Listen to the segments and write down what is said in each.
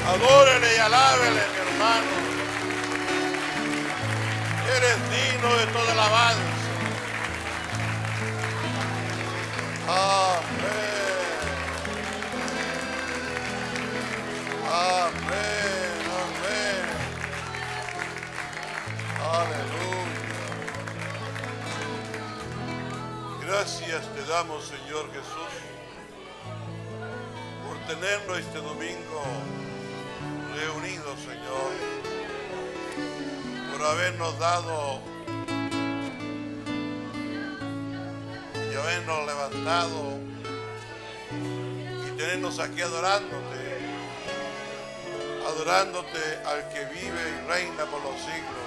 Adórele y alábele, mi hermano. Eres digno de toda alabanza. Amén. Amén. Amén. Aleluya. Gracias te damos, Señor Jesús, por tenernos este domingo reunidos, Señor, por habernos dado y habernos levantado y tenernos aquí adorándote al que vive y reina por los siglos.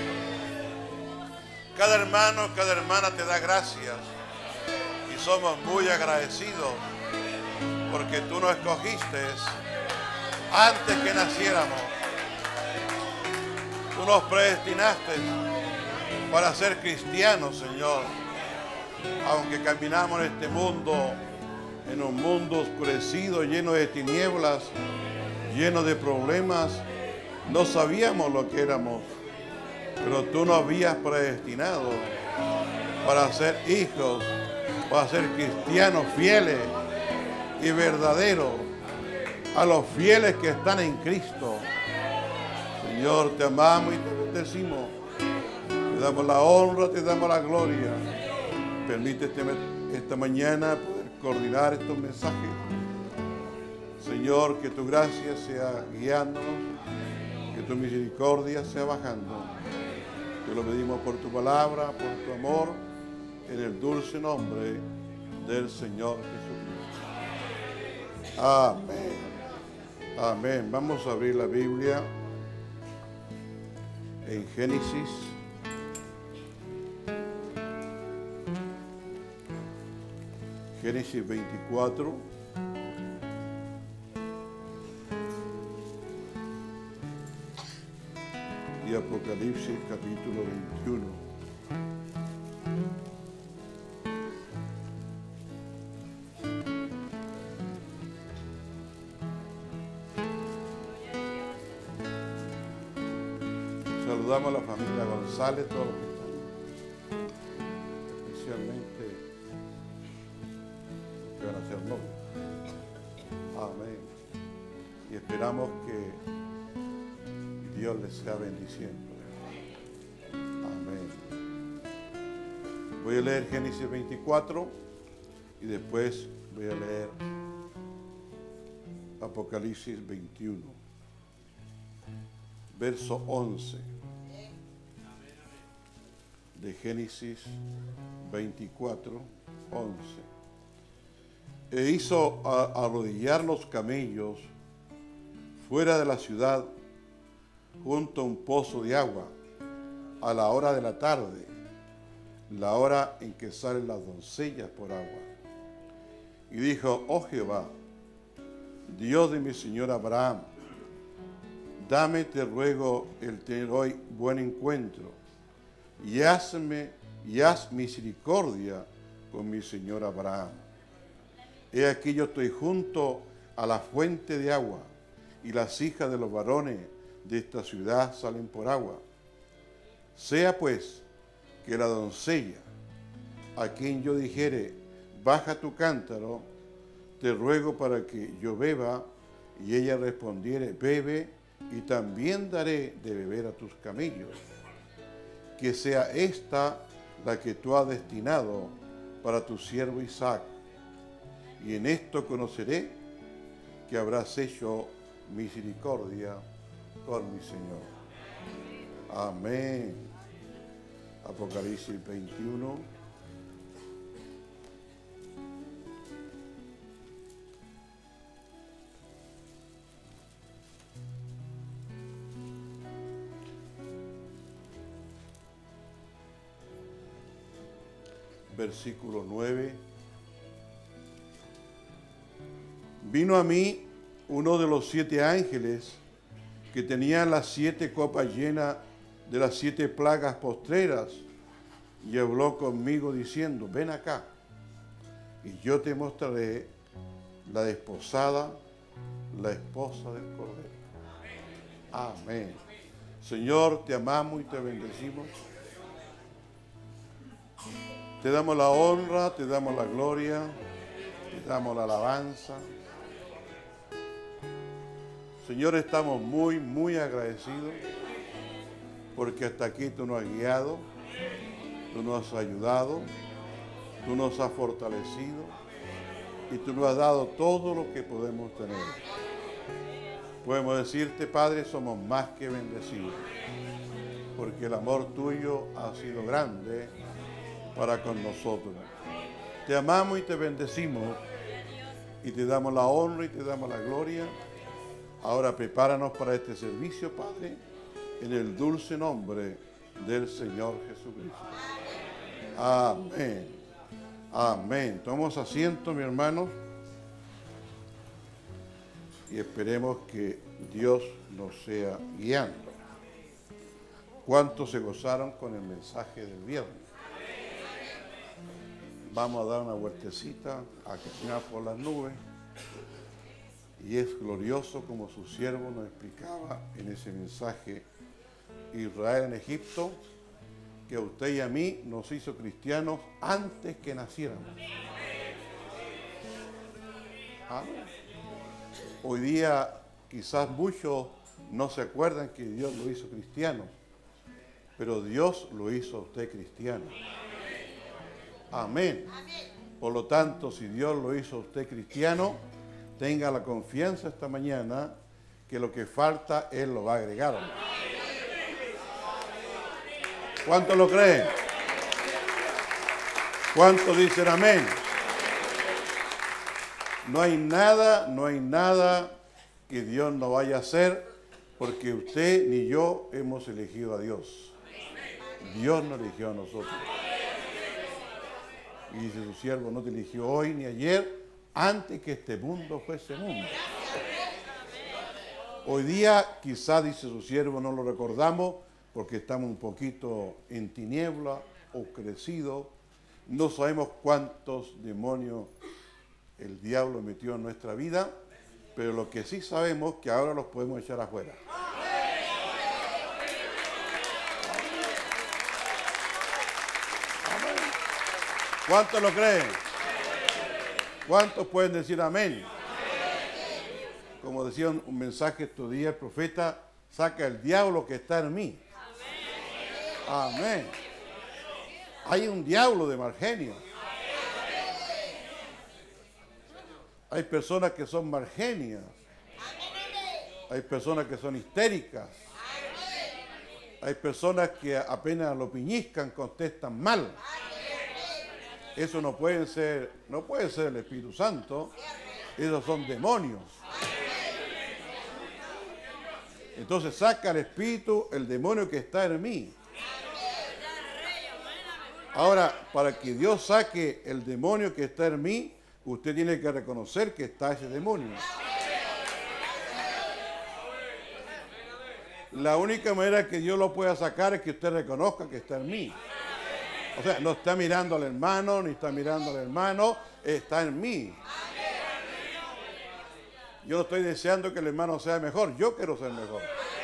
Cada hermano, cada hermana te da gracias y somos muy agradecidos porque tú nos escogiste antes que naciéramos. Tú nos predestinaste para ser cristianos, Señor. Aunque caminamos en este mundo, en un mundo oscurecido, lleno de tinieblas, lleno de problemas, no sabíamos lo que éramos. Pero tú nos habías predestinado para ser hijos, para ser cristianos fieles y verdaderos, a los fieles que están en Cristo. Señor, te amamos y te bendecimos. Te damos la honra, te damos la gloria. Permite esta mañana poder coordinar estos mensajes. Señor, que tu gracia sea guiándonos, que tu misericordia sea bajando. Te lo pedimos por tu palabra, por tu amor, en el dulce nombre del Señor Jesucristo. Amén. Amén. Vamos a abrir la Biblia en Génesis. Génesis 24. Y Apocalipsis capítulo 21. Saludamos a la familia González, todos los que están, especialmente los que van a ser novios. Amén. Y esperamos que Dios les sea bendiciendo. Amén. Voy a leer Génesis 24 y después voy a leer Apocalipsis 21. Verso 11 de Génesis 24, 11. E hizo arrodillar los camellos fuera de la ciudad junto a un pozo de agua a la hora de la tarde, la hora en que salen las doncellas por agua. Y dijo: oh Jehová, Dios de mi señor Abraham, dame, te ruego, el tener hoy buen encuentro, y haz misericordia con mi señor Abraham. He aquí yo estoy junto a la fuente de agua, y las hijas de los varones de esta ciudad salen por agua. Sea pues que la doncella, a quien yo dijere, baja tu cántaro, te ruego para que yo beba, y ella respondiere, bebe, y también daré de beber a tus camellos. Que sea esta la que tú has destinado para tu siervo Isaac. Y en esto conoceré que habrás hecho misericordia con mi Señor. Amén. Apocalipsis 21. Versículo 9. Vino a mí uno de los 7 ángeles que tenían las 7 copas llenas de las 7 plagas postreras, y habló conmigo diciendo: ven acá, y yo te mostraré la desposada, la esposa del Cordero. Amén. Señor, te amamos y te bendecimos. Te damos la honra, te damos la gloria, te damos la alabanza. Señor, estamos muy, muy agradecidos porque hasta aquí tú nos has guiado, tú nos has ayudado, tú nos has fortalecido y tú nos has dado todo lo que podemos tener. Podemos decirte, Padre, somos más que bendecidos porque el amor tuyo ha sido grande para con nosotros. Te amamos y te bendecimos y te damos la honra y te damos la gloria. Ahora prepáranos para este servicio, Padre, en el dulce nombre del Señor Jesucristo. Amén. Amén. Tomemos asiento, mi hermano, y esperemos que Dios nos sea guiando. ¿Cuántos se gozaron con el mensaje del viernes? Vamos a dar una vueltecita a caminar por las nubes. Y es glorioso como su siervo nos explicaba en ese mensaje, Israel en Egipto, que a usted y a mí nos hizo cristianos antes que naciéramos. Amén. Hoy día quizás muchos no se acuerdan que Dios lo hizo cristiano, pero Dios lo hizo a usted cristiano. Amén. Por lo tanto, si Dios lo hizo a usted cristiano, tenga la confianza esta mañana que lo que falta Él lo va a agregar. ¿Cuántos lo creen? ¿Cuántos dicen amén? No hay nada que Dios no vaya a hacer porque usted ni yo hemos elegido a Dios. Dios nos eligió a nosotros. Y dice su siervo, no te eligió hoy ni ayer, antes que este mundo fuese mundo. Hoy día quizá, dice su siervo, no lo recordamos porque estamos un poquito en tiniebla, oscurecidos. No sabemos cuántos demonios el diablo metió en nuestra vida, pero lo que sí sabemos es que ahora los podemos echar afuera. ¿Cuántos lo creen? ¿Cuántos pueden decir amén? Como decía un mensaje estos días, el profeta, saca el diablo que está en mí. Amén. Hay un diablo de mal genio. Hay personas que son mal genias. Hay personas que son histéricas. Hay personas que apenas lo piñiscan, contestan mal. Eso no puede ser el Espíritu Santo. Esos son demonios. Entonces saca el espíritu, el demonio que está en mí. Ahora, para que Dios saque el demonio que está en mí, usted tiene que reconocer que está ese demonio. La única manera que Dios lo pueda sacar es que usted reconozca que está en mí. O sea, no está mirando al hermano, ni está mirando al hermano, está en mí. Yo no estoy deseando que el hermano sea mejor, yo quiero ser mejor.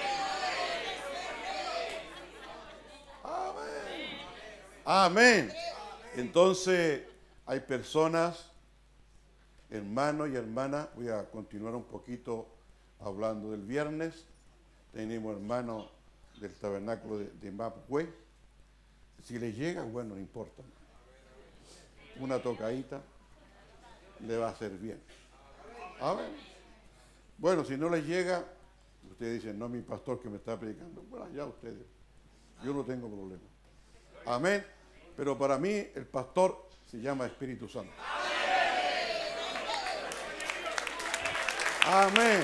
Amén. Amén. Entonces, hay personas, hermanos y hermanas, voy a continuar un poquito hablando del viernes. Tenemos hermanos del tabernáculo de Mapue. Si le llega, bueno, no importa. Una tocadita le va a hacer bien. Amén. Bueno, si no les llega, ustedes dicen, no, mi pastor que me está predicando. Bueno, ya ustedes. Yo no tengo problema. Amén. Pero para mí el pastor se llama Espíritu Santo. Amén.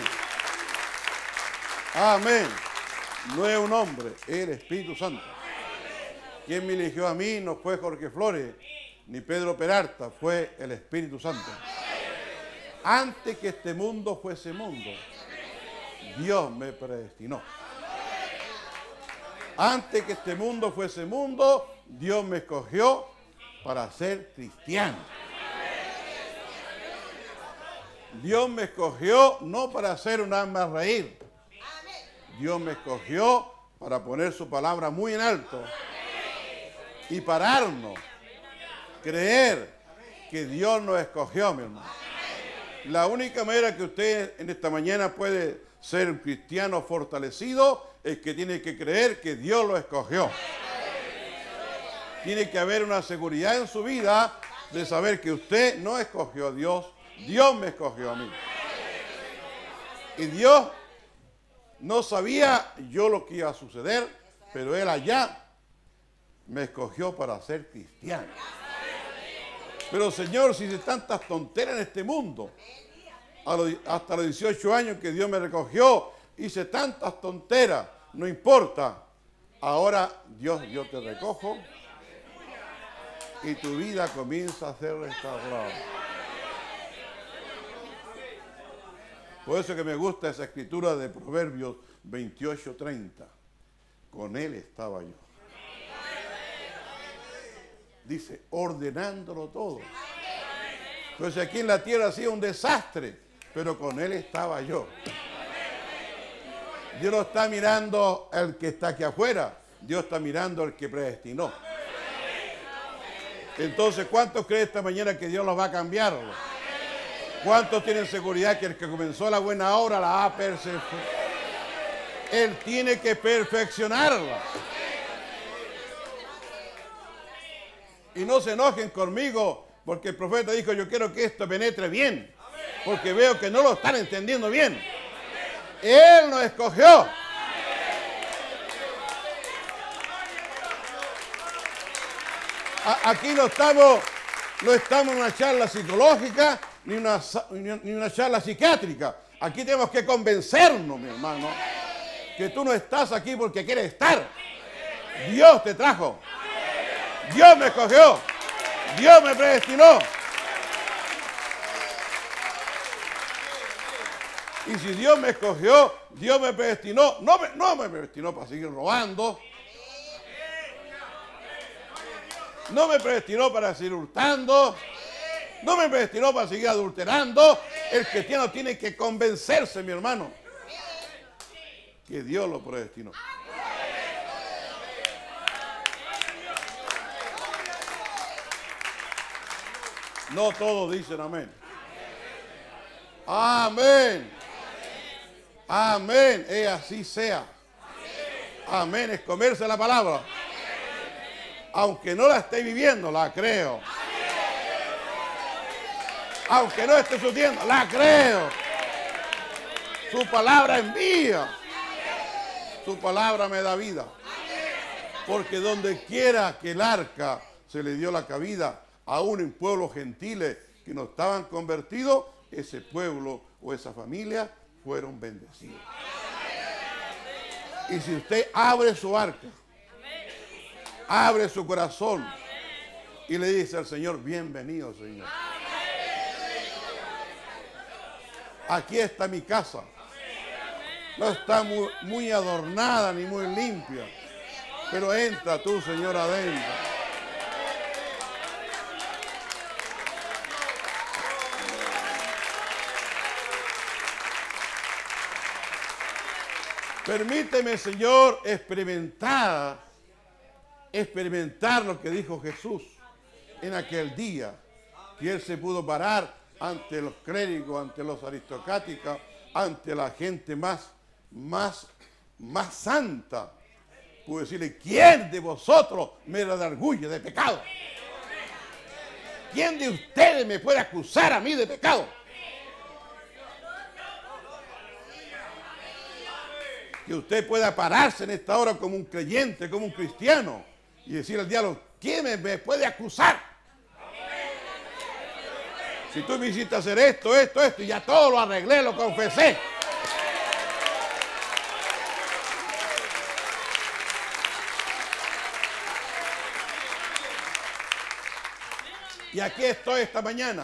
Amén. No es un hombre, es el Espíritu Santo. Quien me eligió a mí no fue Jorge Flores ni Pedro Peralta, fue el Espíritu Santo. Antes que este mundo fuese mundo, Dios me predestinó. Antes que este mundo fuese mundo, Dios me escogió para ser cristiano. Dios me escogió no para hacer un alma reír. Dios me escogió para poner su palabra muy en alto y pararnos, creer que Dios nos escogió, mi hermano. La única manera que usted en esta mañana puede ser un cristiano fortalecido es que tiene que creer que Dios lo escogió. Tiene que haber una seguridad en su vida de saber que usted no escogió a Dios, Dios me escogió a mí. Y Dios no sabía yo lo que iba a suceder, pero Él allá me escogió para ser cristiano. Pero Señor, si hice tantas tonteras en este mundo, hasta los 18 años que Dios me recogió, hice tantas tonteras, no importa. Ahora Dios, yo te recojo y tu vida comienza a ser restaurada. Por eso que me gusta esa escritura de Proverbios 28:30. Con Él estaba yo. Dice, ordenándolo todo. Entonces aquí en la tierra ha sido un desastre, pero con Él estaba yo. Dios no está mirando al que está aquí afuera, Dios está mirando al que predestinó. Entonces, ¿cuántos creen esta mañana que Dios los va a cambiar? ¿Cuántos tienen seguridad que el que comenzó la buena obra la va a perfeccionar? Él tiene que perfeccionarla. Y no se enojen conmigo, porque el profeta dijo, yo quiero que esto penetre bien, porque veo que no lo están entendiendo bien. Él nos escogió. Aquí no estamos en una charla psicológica, ni una charla psiquiátrica. Aquí tenemos que convencernos, mi hermano, que tú no estás aquí porque quieres estar. Dios te trajo. Dios me escogió. Dios me predestinó. Y si Dios me escogió, Dios me predestinó. No me predestinó para seguir robando. No me predestinó para seguir hurtando. No me predestinó para seguir adulterando. El cristiano tiene que convencerse, mi hermano, que Dios lo predestinó. No todos dicen amén. Amén. Amén. Así sea. Amén. Es comerse la palabra. Aunque no la esté viviendo, la creo. Aunque no esté sucediendo, la creo. Su palabra es mía. Su palabra me da vida. Porque donde quiera que el arca se le dio la cabida, aún en pueblos gentiles que no estaban convertidos, ese pueblo o esa familia fueron bendecidos. Y si usted abre su arca, abre su corazón y le dice al Señor, bienvenido, Señor. Aquí está mi casa. No está muy adornada ni muy limpia, pero entra tú, Señor, adentro. Permíteme, Señor, experimentar lo que dijo Jesús en aquel día, que Él se pudo parar ante los clérigos, ante los aristocráticos, ante la gente más santa. Pudo decirle, ¿quién de vosotros me redarguye de pecado? ¿Quién de ustedes me puede acusar a mí de pecado? Que usted pueda pararse en esta hora como un creyente, como un cristiano, y decir al diablo, ¿quién me puede acusar? Si tú me hiciste hacer esto, y ya todo lo arreglé, lo confesé. Y aquí estoy esta mañana.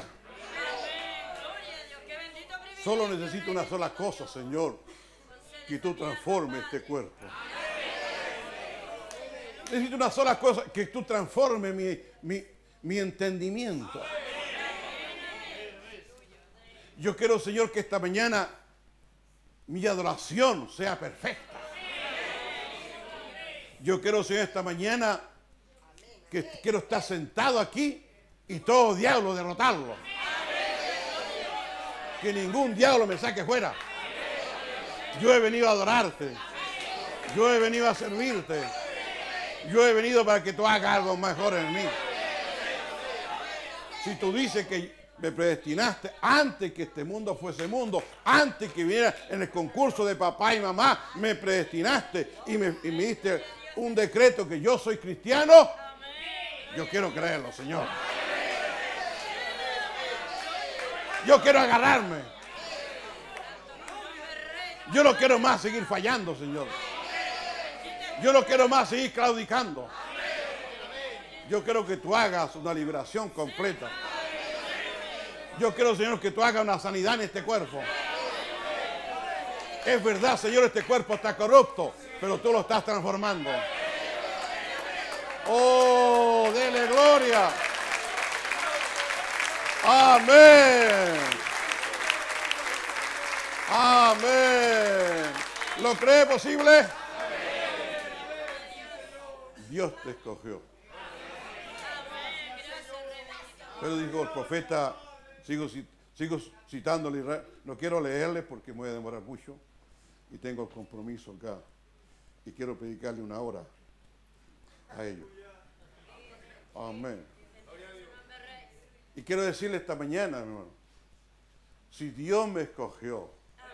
Solo necesito una sola cosa, Señor, que tú transformes este cuerpo. Necesito una sola cosa, que tú transformes mi entendimiento. Yo quiero, Señor, que esta mañana mi adoración sea perfecta. Yo quiero, Señor, esta mañana que quiero estar sentado aquí y todo diablo derrotarlo. Que ningún diablo me saque fuera. Yo he venido a adorarte. Yo he venido a servirte. Yo he venido para que tú hagas algo mejor en mí. Si tú dices que me predestinaste antes que este mundo fuese mundo, antes que viniera en el concurso de papá y mamá, me predestinaste y me diste un decreto que yo soy cristiano, yo quiero creerlo, Señor. Yo quiero agarrarme. Yo no quiero más seguir fallando, Señor. Yo no quiero más seguir claudicando. Yo quiero que tú hagas una liberación completa. Yo quiero, Señor, que tú hagas una sanidad en este cuerpo. Es verdad, Señor, este cuerpo está corrupto, pero tú lo estás transformando. Oh, dele gloria. Amén. Amén. ¿Lo cree posible? Dios te escogió. Pero dijo el profeta, sigo citándole, no quiero leerle porque me voy a demorar mucho y tengo el compromiso acá y quiero predicarle una hora a ellos. Amén. Y quiero decirle esta mañana, hermano, si Dios me escogió,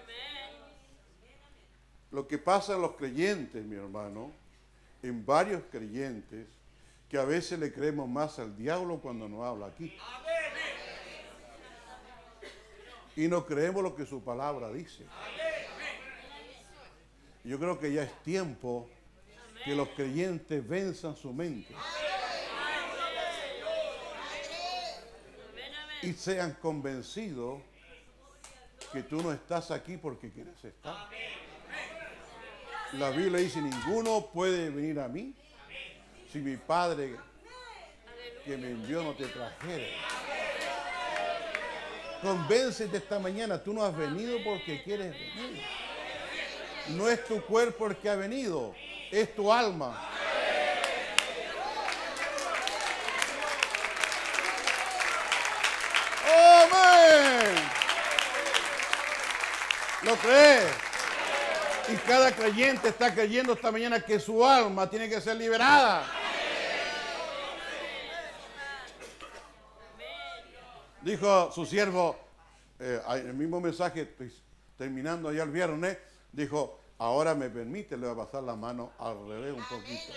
lo que pasa en los creyentes, mi hermano, en varios creyentes, que a veces le creemos más al diablo cuando nos habla aquí. Y no creemos lo que su palabra dice. Yo creo que ya es tiempo que los creyentes venzan su mente. Y sean convencidos que tú no estás aquí porque quieres estar. La Biblia dice, ninguno puede venir a mí si mi Padre que me envió no te trajera. Convéncete esta mañana, tú no has venido porque quieres venir. No es tu cuerpo el que ha venido, es tu alma. ¡Amén! ¿Lo crees? Y cada creyente está creyendo esta mañana que su alma tiene que ser liberada. Dijo su siervo, en el mismo mensaje, estoy terminando allá el viernes, dijo, ahora me permite, le voy a pasar la mano al revés un poquito.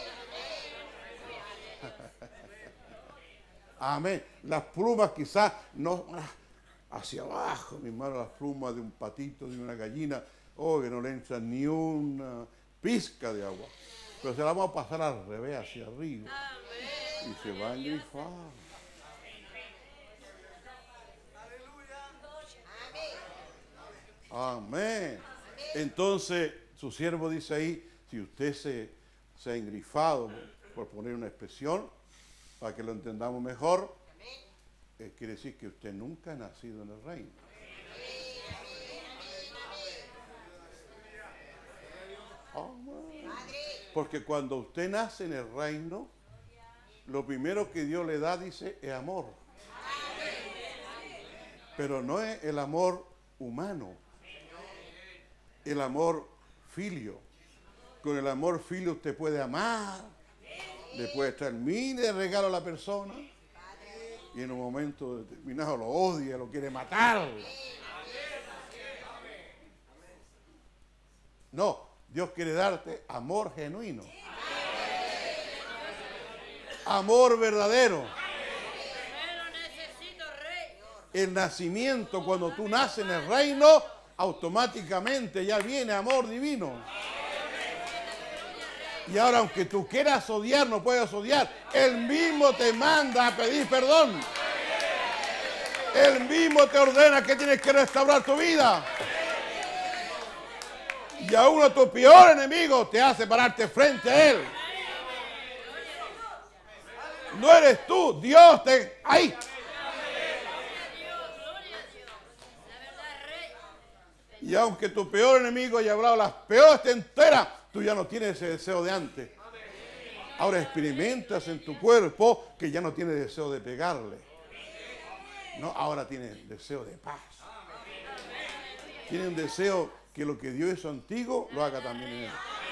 Amén. Las plumas quizás no hacia abajo, mi hermano, las plumas de un patito, de una gallina, que no le entra ni una pizca de agua. Pero se la vamos a pasar al revés, hacia arriba. Y se va a engrifar. Amén. Entonces, su siervo dice ahí, si usted se ha engrifado, por poner una expresión, para que lo entendamos mejor, quiere decir que usted nunca ha nacido en el reino. Amén. Porque cuando usted nace en el reino, lo primero que Dios le da, dice, es amor. Pero no es el amor humano, el amor filio. Con el amor filio usted puede amar, le puede traer miles de regalos a la persona y en un momento determinado lo odia, lo quiere matar. No, Dios quiere darte amor genuino, amor verdadero. El nacimiento, cuando tú naces en el reino, automáticamente ya viene amor divino. Y ahora, aunque tú quieras odiar, no puedes odiar. Él mismo te manda a pedir perdón. Él mismo te ordena que tienes que restaurar tu vida. Y a uno de tus peores enemigos te hace pararte frente a él. No eres tú, Dios te... ¡Ahí! Y aunque tu peor enemigo haya hablado las peores enteras, tú ya no tienes ese deseo de antes. Ahora experimentas en tu cuerpo que ya no tiene deseo de pegarle. No, ahora tiene deseo de paz. Tiene un deseo que lo que Dios hizo antiguo lo haga también en él.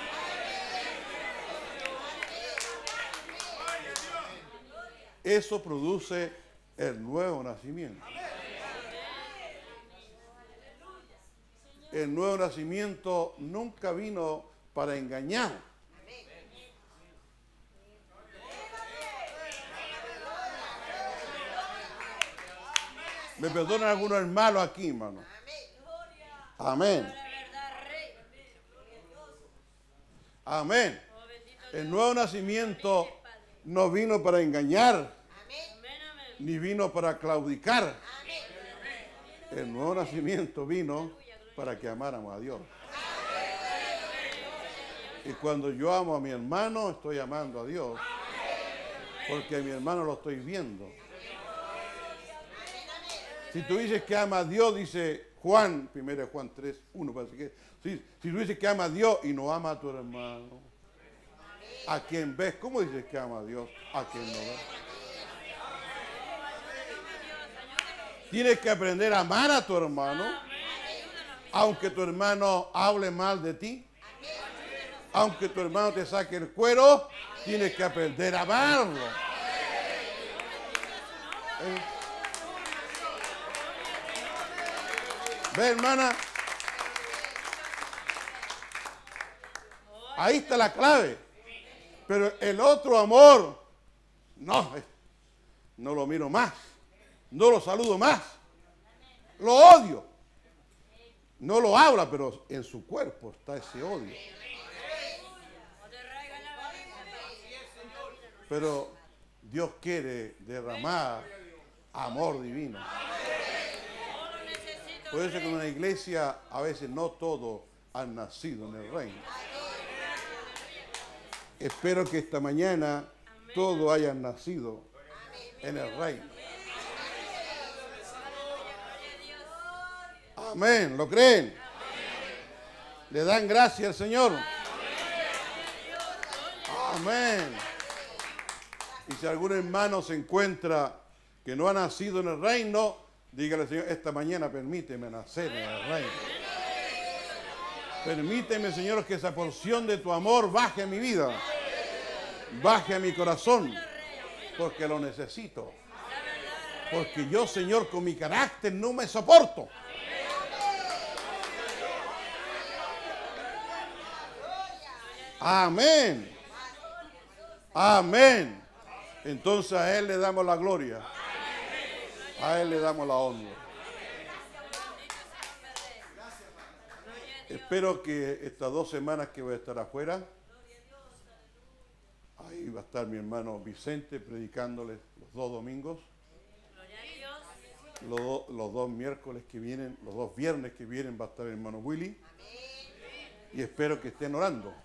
Eso produce el nuevo nacimiento. El nuevo nacimiento nunca vino para engañar. Me perdonan algunos hermanos aquí, hermano. Amén. Amén. El nuevo nacimiento no vino para engañar, ni vino para claudicar. El nuevo nacimiento vino para que amáramos a Dios. Y cuando yo amo a mi hermano, estoy amando a Dios. Porque a mi hermano lo estoy viendo. Si tú dices que ama a Dios, dice Juan, 1 Juan 3, 1, parece que. Si tú dices que ama a Dios y no ama a tu hermano, ¿a quién ves? ¿Cómo dices que ama a Dios? ¿A quién no ves? Tienes que aprender a amar a tu hermano, aunque tu hermano hable mal de ti, aunque tu hermano te saque el cuero, tienes que aprender a amarlo. ¿Ve, hermana? Ahí está la clave. Pero el otro amor, no lo miro más. No lo saludo más. Lo odio. No lo habla, pero en su cuerpo está ese odio. Pero Dios quiere derramar amor divino. Por eso que en una iglesia a veces no todos han nacido en el reino. Espero que esta mañana todos hayan nacido en el reino. Amén, ¿lo creen? ¿Le dan gracias al Señor? Amén. Y si algún hermano se encuentra que no ha nacido en el reino, dígale al Señor, esta mañana permíteme nacer en el reino. Permíteme, Señor, que esa porción de tu amor baje a mi vida, baje a mi corazón, porque lo necesito. Porque yo, Señor, con mi carácter no me soporto. Amén. Amén. Entonces a Él le damos la gloria. A Él le damos la honra. Espero que estas 2 semanas que voy a estar afuera, ahí va a estar mi hermano Vicente predicándoles los 2 domingos. Los 2 miércoles que vienen, los 2 viernes que vienen va a estar el hermano Willy. Y espero que estén orando.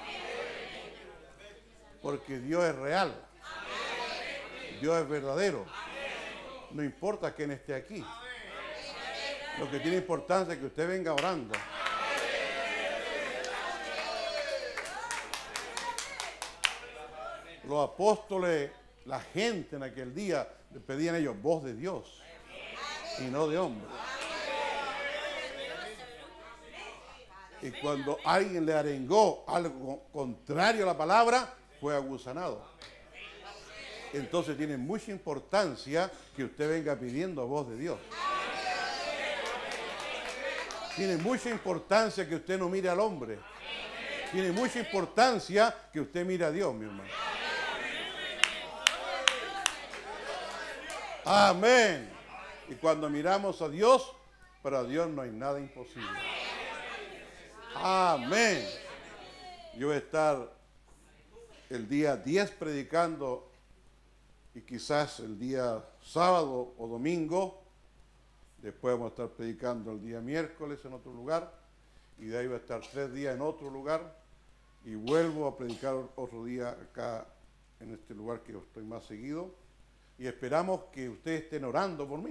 Porque Dios es real. Dios es verdadero. No importa quién esté aquí. Lo que tiene importancia es que usted venga orando. Los apóstoles, la gente en aquel día, le pedían a ellos voz de Dios y no de hombre. Y cuando alguien le arengó algo contrario a la palabra, fue agusanado. Entonces tiene mucha importancia que usted venga pidiendo voz de Dios. Tiene mucha importancia que usted no mire al hombre. Tiene mucha importancia que usted mire a Dios, mi hermano. Amén. Y cuando miramos a Dios, para Dios no hay nada imposible. Amén. Yo voy a estar el día 10 predicando y quizás el día sábado o domingo. Después vamos a estar predicando el día miércoles en otro lugar y de ahí va a estar 3 días en otro lugar y vuelvo a predicar otro día acá en este lugar que estoy más seguido y esperamos que ustedes estén orando por mí.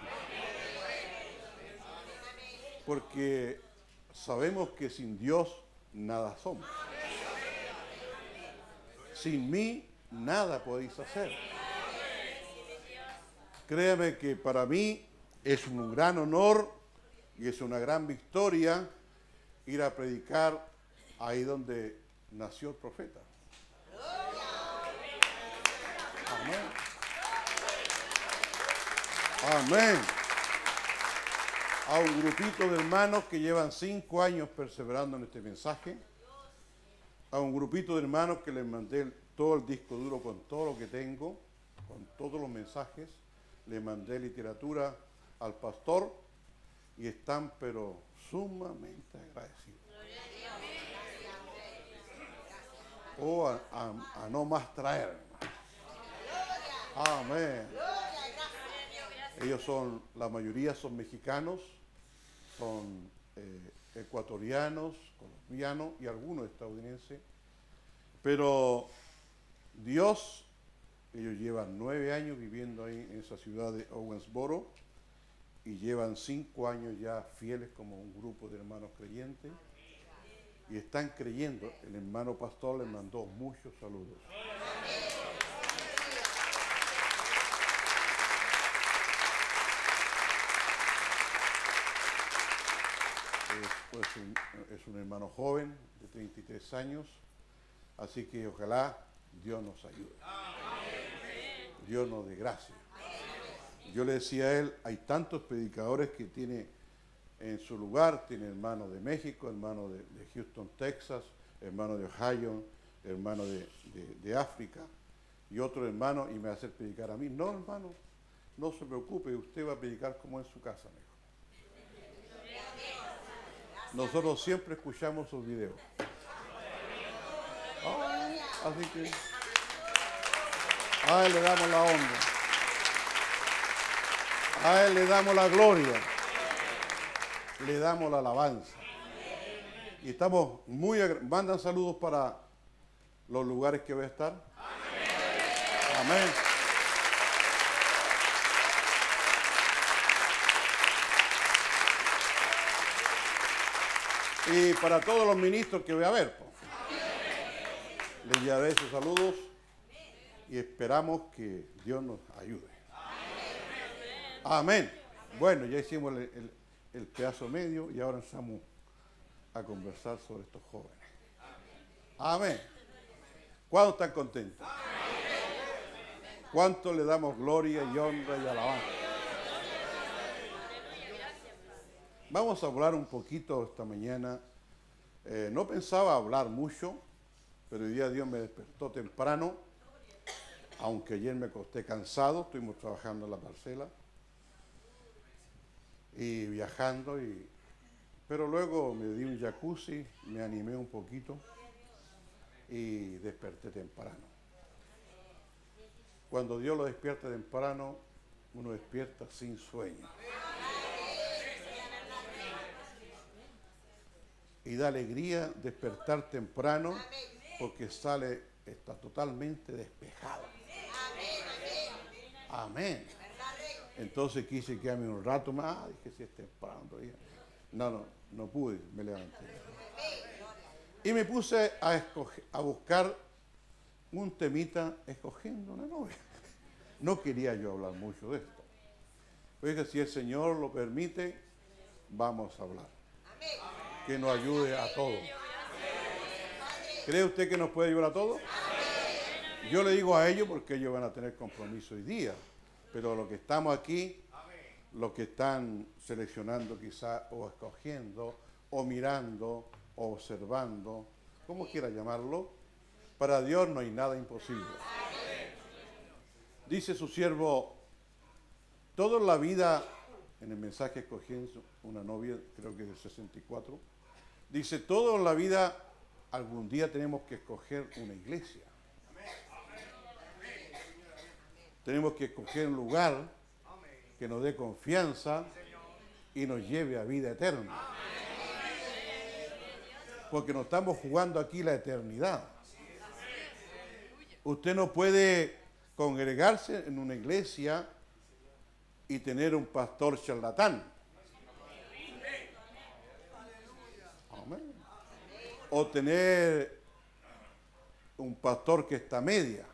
Porque sabemos que sin Dios nada somos. sin mí nada podéis hacer. Créame que para mí es un gran honor y es una gran victoria ir a predicar ahí donde nació el profeta. Amén. Amén. A un grupito de hermanos que llevan 5 años perseverando en este mensaje. A un grupito de hermanos que les mandé todo el disco duro con todo lo que tengo, con todos los mensajes. Les mandé literatura al pastor y están pero sumamente agradecidos. O a no más traer. Amén. Ellos son, la mayoría son mexicanos, son ecuatorianos, colombianos y algunos estadounidenses. Pero Dios, ellos llevan 9 años viviendo ahí en esa ciudad de Owensboro y llevan 5 años ya fieles como un grupo de hermanos creyentes y están creyendo. El hermano pastor les mandó muchos saludos. Es un hermano joven de 33 años, así que ojalá Dios nos ayude. Dios nos dé gracia. Yo le decía a él, hay tantos predicadores que tiene en su lugar, tiene hermanos de México, hermanos de Houston, Texas, hermanos de Ohio, hermanos de África y otro hermano, y me va a hacer predicar a mí. No, hermano, no se preocupe, usted va a predicar como en su casa, mejor. Nosotros siempre escuchamos sus videos. Así que a él le damos la honra. A él le damos la gloria. Le damos la alabanza. Y estamos muy mandan saludos para los lugares que voy a estar. Amén. Y para todos los ministros que voy a ver, les llevaré sus saludos y esperamos que Dios nos ayude. Amén. Bueno, ya hicimos el pedazo medio y ahora empezamos a conversar sobre estos jóvenes. Amén. ¿Cuántos están contentos? ¿Cuánto le damos gloria y honra y alabanza? Vamos a hablar un poquito esta mañana. No pensaba hablar mucho, pero hoy día Dios me despertó temprano, aunque ayer me acosté cansado, estuvimos trabajando en la parcela y viajando, pero luego me di un jacuzzi, me animé un poquito y desperté temprano. Cuando Dios lo despierta temprano, uno despierta sin sueño. Y da alegría despertar temprano porque está totalmente despejado. Amén. Entonces quise quedarme un rato más, dije si es temprano todavía. No pude, me levanté. Y me puse a buscar un temita escogiendo una novia. No quería yo hablar mucho de esto. Pero dije, si el Señor lo permite, vamos a hablar. Que nos ayude a todos. ¿Cree usted que nos puede ayudar a todos? Yo le digo a ellos porque ellos van a tener compromiso hoy día. Pero los que estamos aquí, los que están seleccionando quizá o escogiendo o mirando o observando, como quiera llamarlo, para Dios no hay nada imposible. Dice su siervo, toda la vida, en el mensaje escogiendo una novia, creo que del 64, dice, toda la vida algún día tenemos que escoger una iglesia. Tenemos que escoger un lugar que nos dé confianza y nos lleve a vida eterna. Porque nos estamos jugando aquí la eternidad. Usted no puede congregarse en una iglesia y tener un pastor charlatán. Amén. O tener un pastor que está a media.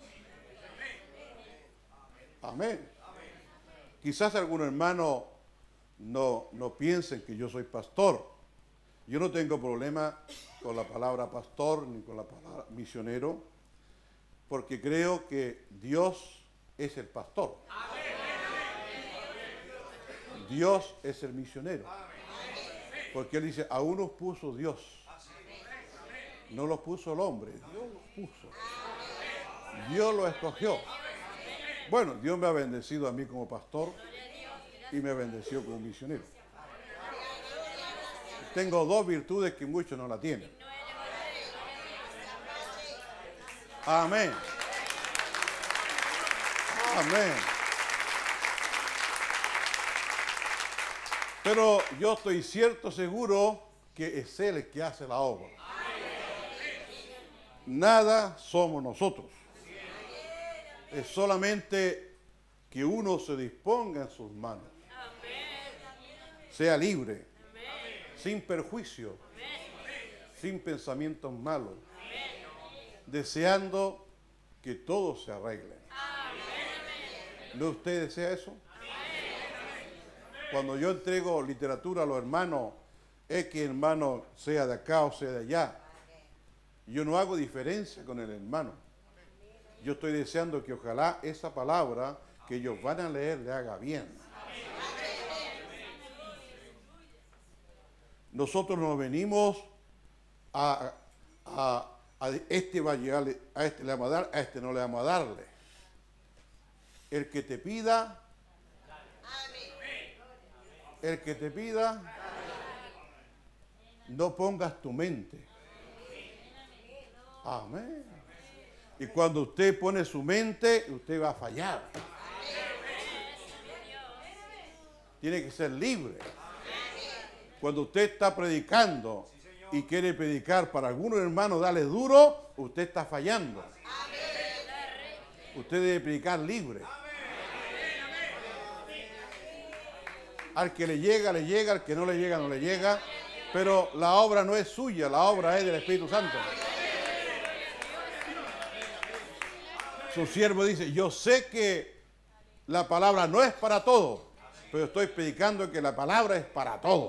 Amén. Quizás algunos hermanos no piensen que yo soy pastor. Yo no tengo problema con la palabra pastor ni con la palabra misionero, porque creo que Dios es el pastor. Dios es el misionero. Porque Él dice, a unos puso Dios. No los puso el hombre, Dios los puso. Dios los escogió. Bueno, Dios me ha bendecido a mí como pastor y me bendeció como misionero. Tengo dos virtudes que muchos no la tienen. Amén. Amén. Pero yo estoy seguro que es Él el que hace la obra. Nada somos nosotros. Es solamente que uno se disponga en sus manos. Sea libre, sin perjuicio, sin pensamientos malos, deseando que todo se arregle. ¿No usted desea eso? Cuando yo entrego literatura a los hermanos, es que el hermano sea de acá o sea de allá. Yo no hago diferencia con el hermano. Yo estoy deseando que ojalá esa palabra que ellos van a leer le haga bien. Nosotros nos venimos a este va a llegarle, a este le vamos a dar, a este no le vamos a darle. El que te pida, el que te pida, no pongas tu mente. Amén. Y cuando usted pone su mente, usted va a fallar. Tiene que ser libre. Cuando usted está predicando y quiere predicar para algunos hermanos, darle duro, usted está fallando. Usted debe predicar libre. Al que le llega, al que no le llega, no le llega. Pero la obra no es suya, la obra es del Espíritu Santo. Su siervo dice, yo sé que la palabra no es para todos, pero estoy predicando que la palabra es para todos.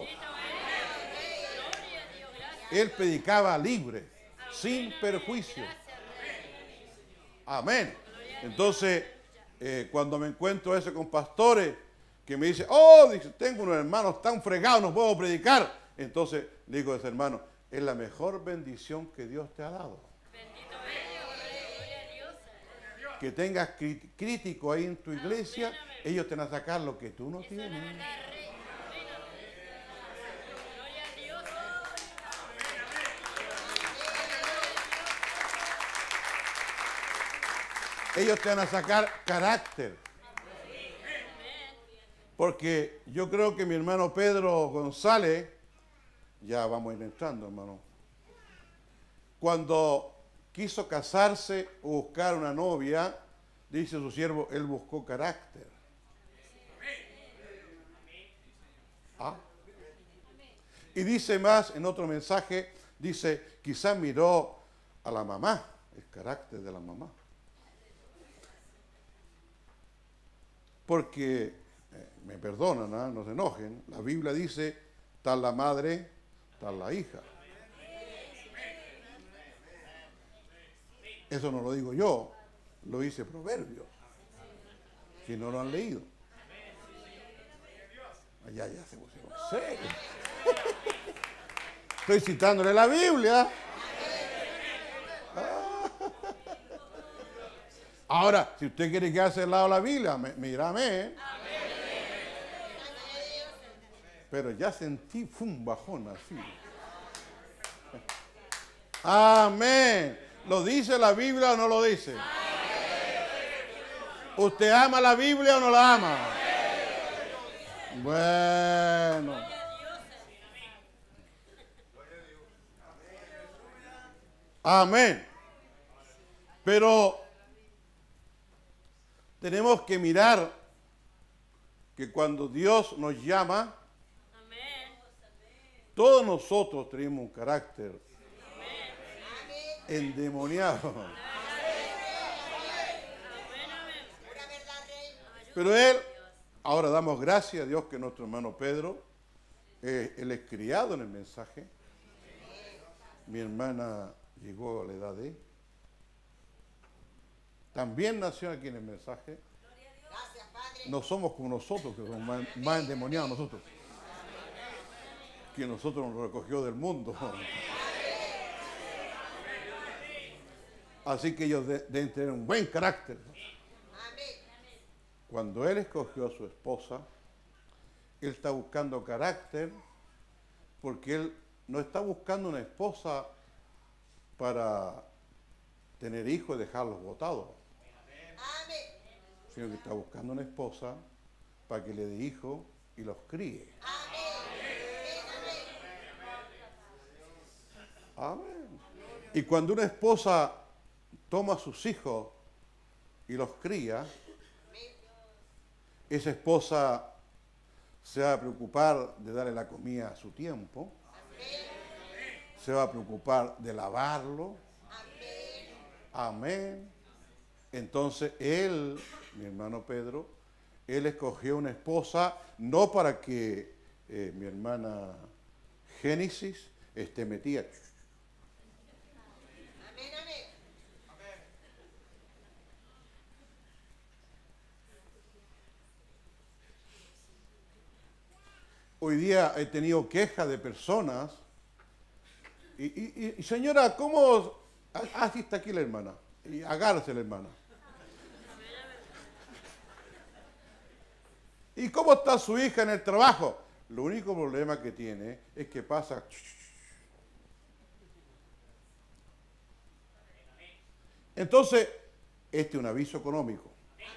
Él predicaba libre, sin perjuicio. Amén. Entonces, cuando me encuentro eso con pastores que me dicen, dice, tengo unos hermanos tan fregados, no puedo predicar. Entonces, le digo a ese hermano, es la mejor bendición que Dios te ha dado. Que tengas crítico ahí en tu iglesia, ellos te van a sacar lo que tú no tienes. Ellos te van a sacar carácter. Porque yo creo que mi hermano Pedro González, ya vamos a ir entrando, hermano, cuando quiso casarse o buscar una novia, dice su siervo, él buscó carácter. Y dice más en otro mensaje, dice, quizás miró a la mamá, el carácter de la mamá. Porque, me perdonan, no se enojen, la Biblia dice, tal la madre, tal la hija. Eso no lo digo yo, lo dice Proverbios. Si no lo han leído. Ya se pusieron serios. Estoy citándole la Biblia. Ahora, si usted quiere quedarse al lado de la Biblia, mírame. Pero ya sentí un bajón así. Amén. ¿Lo dice la Biblia o no lo dice? ¿Usted ama la Biblia o no la ama? Bueno. Amén. Pero tenemos que mirar que cuando Dios nos llama, todos nosotros tenemos un carácter endemoniado. Pero él, ahora damos gracias a Dios que nuestro hermano Pedro, él es criado en el mensaje. Mi hermana llegó a la edad de... También nació aquí en el mensaje. No somos como nosotros, que somos más endemoniados nosotros. Que nosotros nos recogió del mundo. Así que ellos deben tener un buen carácter. Cuando él escogió a su esposa, él está buscando carácter, porque él no está buscando una esposa para tener hijos y dejarlos botados, sino que está buscando una esposa para que le dé hijos y los críe. Amén. Y cuando una esposa toma a sus hijos y los cría, esa esposa se va a preocupar de darle la comida a su tiempo, se va a preocupar de lavarlo. Amén. Entonces él, mi hermano Pedro, él escogió una esposa no para que mi hermana Génesis esté metida. Hoy día he tenido quejas de personas y señora, ¿cómo? Así está aquí la hermana. Y agárrese la hermana. ¿Y cómo está su hija en el trabajo? Lo único problema que tiene es que pasa... Entonces, este es un aviso económico.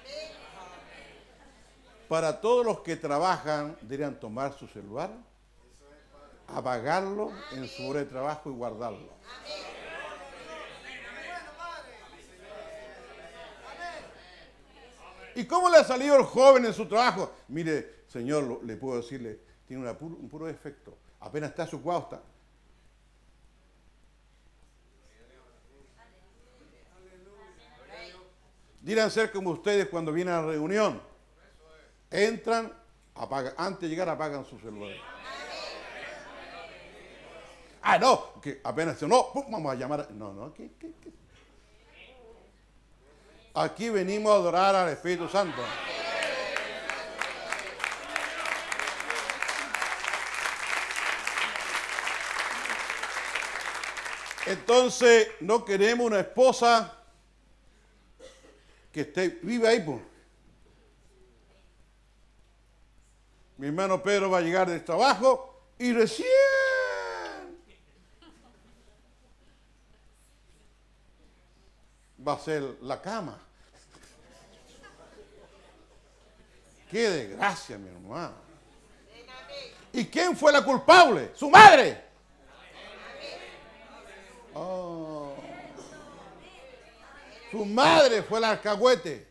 Para todos los que trabajan, deberían tomar su celular, apagarlo en su hora de trabajo y guardarlo. ¿Y cómo le ha salido el joven en su trabajo? Mire, señor, le puedo decirle, tiene un puro defecto. Apenas está su cuausta. Dirán ser como ustedes cuando vienen a la reunión. Entran, apagan, antes de llegar apagan su celular. Ah, no, que apenas se no, pum, vamos a llamar. No, ¿qué? Aquí venimos a adorar al Espíritu Santo. Entonces, no queremos una esposa que vive ahí, pues. Mi hermano Pedro va a llegar del trabajo y recién va a ser la cama. ¡Qué desgracia, mi hermano! ¿Y quién fue la culpable? ¡Su madre! Oh. Su madre fue el alcahuete.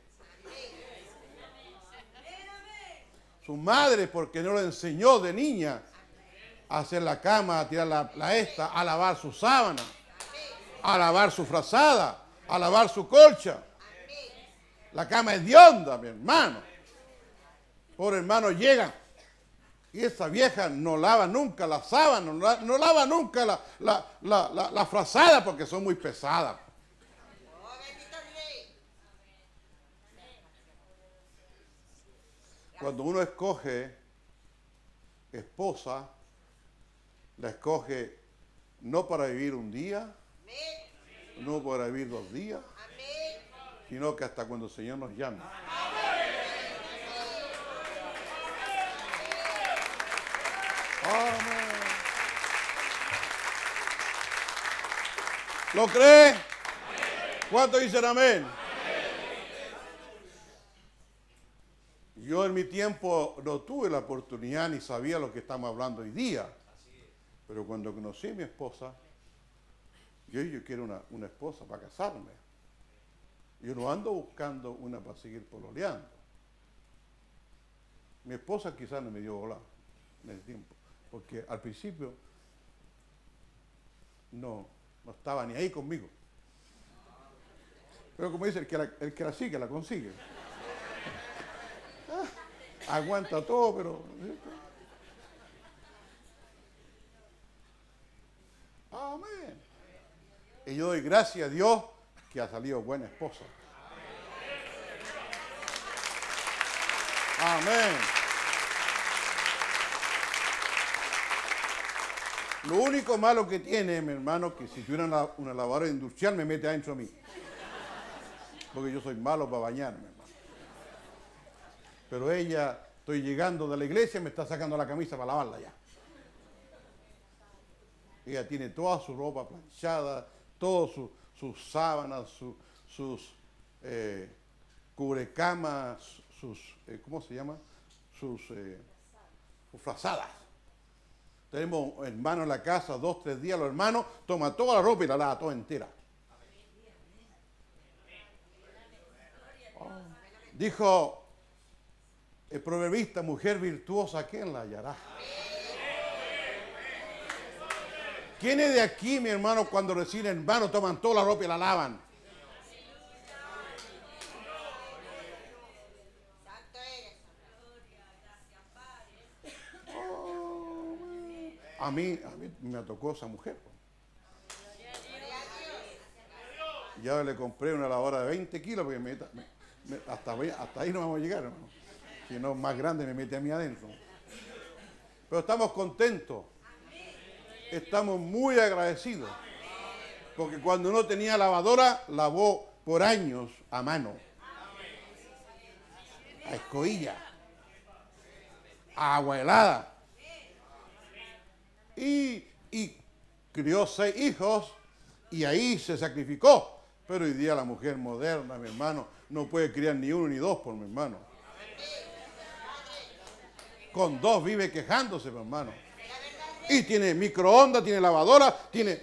Su madre, porque no le enseñó de niña a hacer la cama, a tirar la esta, a lavar su sábana, a lavar su frazada, a lavar su colcha. La cama es hedionda, mi hermano. Pobre hermano, llega y esa vieja no lava nunca la sábana, no lava nunca la frazada porque son muy pesadas. Cuando uno escoge esposa, la escoge no para vivir un día, no para vivir 2 días, sino que hasta cuando el Señor nos llame. Amén. ¿Lo cree? ¿Cuántos dicen amén? Yo en mi tiempo no tuve la oportunidad ni sabía lo que estamos hablando hoy día. Pero cuando conocí a mi esposa, yo quiero una esposa para casarme. Yo no ando buscando una para seguir pololeando. Mi esposa quizás no me dio bola en ese tiempo, porque al principio no estaba ni ahí conmigo. Pero como dice, el que la sigue, la consigue. Aguanta todo, pero... Amén. Y yo doy gracias a Dios que ha salido buena esposa. Amén. Lo único malo que tiene, mi hermano, que si tuviera una lavadora industrial me mete adentro a mí. Porque yo soy malo para bañarme, hermano. Pero ella, estoy llegando de la iglesia, me está sacando la camisa para lavarla ya. Ella tiene toda su ropa planchada, todas sus sábanas, sus cubrecamas, ¿cómo se llama? Sus frazadas. Tenemos hermanos en la casa, 2, 3 días, los hermanos toman toda la ropa y la lava toda entera. Dijo el proverbista, mujer virtuosa, ¿quién la hallará? ¿Quién es de aquí, mi hermano, cuando reciben hermanos, toman toda la ropa y la lavan? A mí me tocó esa mujer. Ya le compré una lavadora de 20 kilos, porque hasta ahí no vamos a llegar, hermano. Si no, más grande me mete a mí adentro. Pero estamos contentos. Estamos muy agradecidos. Porque cuando no tenía lavadora, lavó por años a mano. A escobilla. A agua helada. Y crió 6 hijos y ahí se sacrificó. Pero hoy día la mujer moderna, mi hermano, no puede criar ni 1 ni 2 por mi hermano. Con 2 vive quejándose, mi hermano. Y tiene microondas, tiene lavadora, tiene...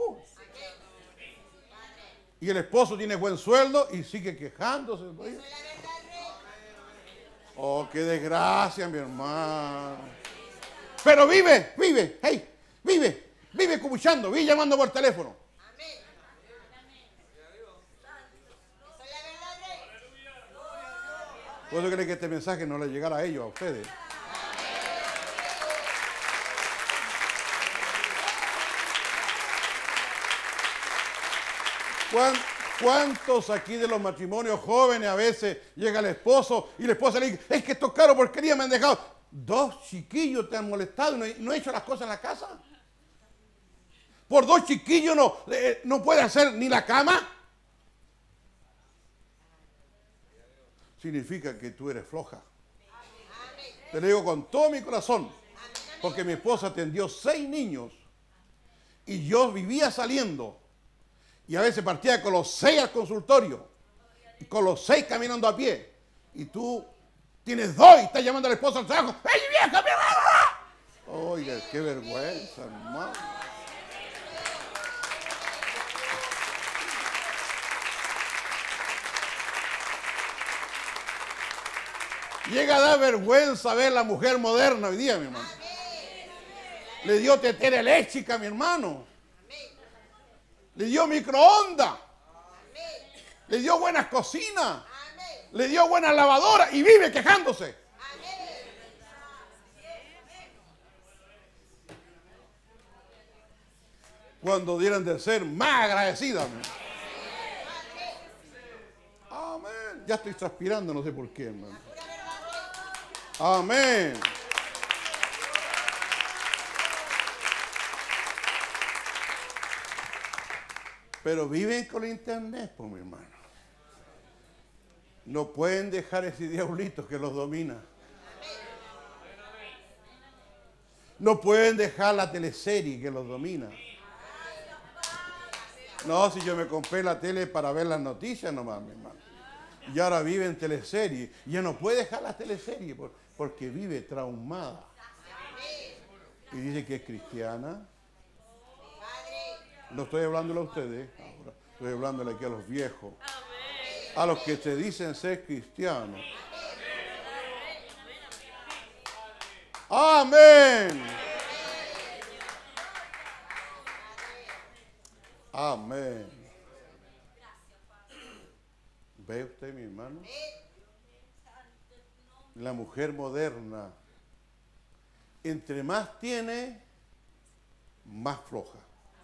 Y el esposo tiene buen sueldo y sigue quejándose. Oh, qué desgracia, mi hermano. Pero vive, hey, vive escuchando, vive llamando por teléfono. ¿Por eso creen que este mensaje no le llegara a ellos, a ustedes? ¿Cuántos aquí de los matrimonios jóvenes a veces llega el esposo y la esposa le dice, es que estos caros porquería me han dejado? 2 chiquillos te han molestado y no he hecho las cosas en la casa. Por 2 chiquillos no puede hacer ni la cama. Significa que tú eres floja. Te lo digo con todo mi corazón. Porque mi esposa atendió 6 niños. Y yo vivía saliendo. Y a veces partía con los 6 al consultorio. Y con los 6 caminando a pie. Y tú tienes 2 y estás llamando al esposo al trabajo. ¡Ey, vieja, mi hermana! Oiga, qué vergüenza, hermano. Llega a dar vergüenza ver la mujer moderna hoy día, mi hermano. Le dio tetera eléctrica, mi hermano. Le dio microondas. Le dio buenas cocinas. Le dio buenas lavadoras y vive quejándose. Cuando dieran de ser más agradecidas. Amén. Ya estoy transpirando, no sé por qué, hermano. Amén. Pero viven con el internet, pues, mi hermano. No pueden dejar ese diablito que los domina. No pueden dejar la teleserie que los domina. No, si yo me compré la tele para ver las noticias nomás, mi hermano. Y ahora vive en teleserie. Y ya no puede dejar la teleserie porque vive traumada. Y dice que es cristiana. No estoy hablándole a ustedes, ahora estoy hablándole aquí a los viejos. A los que se dicen ser cristianos. Amén. Amén. ¿Ve usted, mi hermano? La mujer moderna, entre más tiene, más floja.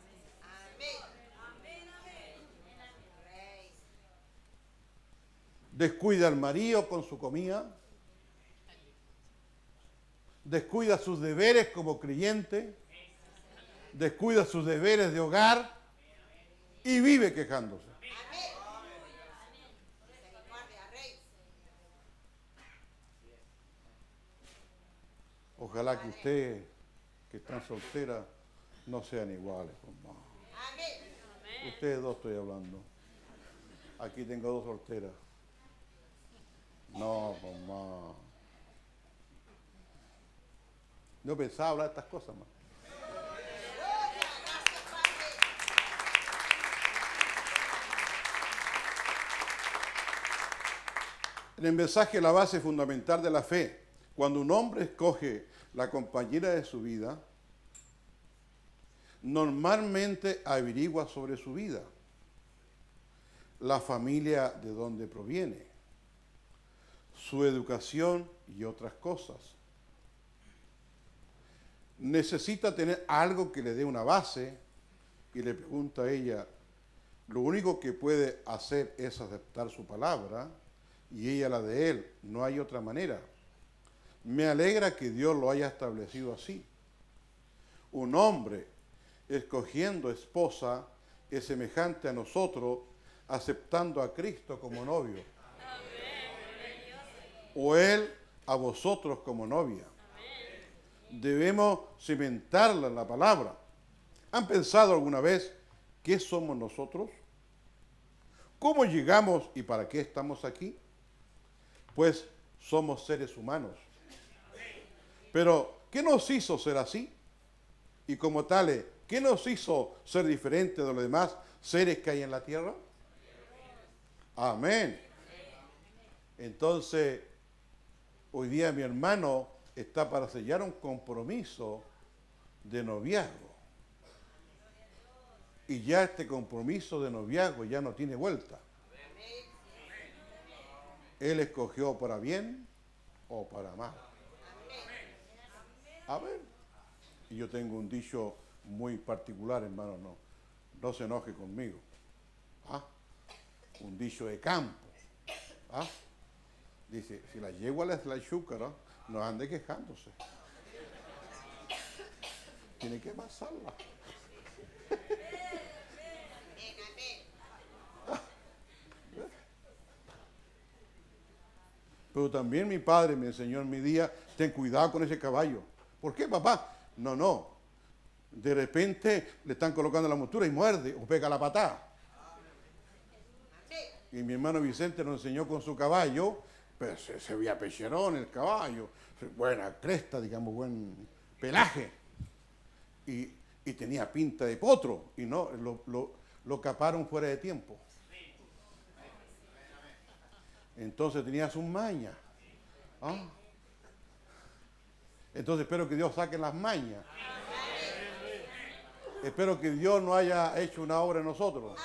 Descuida al marido con su comida, descuida sus deberes como creyente, descuida sus deberes de hogar y vive quejándose. Ojalá que ustedes que están solteras no sean iguales, hermano. Ustedes dos estoy hablando. Aquí tengo dos solteras. No, mamá. No pensaba hablar de estas cosas más. En el mensaje, la base fundamental de la fe, cuando un hombre escoge la compañera de su vida, normalmente averigua sobre su vida, la familia de donde proviene, su educación y otras cosas. Necesita tener algo que le dé una base y le pregunta a ella, lo único que puede hacer es aceptar su palabra y ella la de él, no hay otra manera. Me alegra que Dios lo haya establecido así. Un hombre escogiendo esposa es semejante a nosotros aceptando a Cristo como novio. O Él a vosotros como novia. Debemos cimentarla en la palabra. ¿Han pensado alguna vez qué somos nosotros? ¿Cómo llegamos y para qué estamos aquí? Pues somos seres humanos. Pero, ¿qué nos hizo ser así? Y como tales, ¿qué nos hizo ser diferentes de los demás seres que hay en la tierra? Amén. Entonces, hoy día mi hermano está para sellar un compromiso de noviazgo. Y ya este compromiso de noviazgo ya no tiene vuelta. Él escogió para bien o para mal. A ver, y yo tengo un dicho muy particular, hermano, no se enoje conmigo. ¿Ah? Un dicho de campo. ¿Ah? Dice, si la yegua les la chúcara, no ande quejándose. Tiene que pasarla. Pero también mi padre me enseñó en mi día, ten cuidado con ese caballo. ¿Por qué, papá? No. De repente le están colocando la montura y muerde o pega la patada. Y mi hermano Vicente nos enseñó con su caballo, pues se veía pecherón el caballo, buena cresta, digamos, buen pelaje. Y tenía pinta de potro, y no, lo caparon fuera de tiempo. Entonces tenía sus mañas. ¿Ah? Entonces espero que Dios saque las mañas. Espero que Dios no haya hecho una obra en nosotros.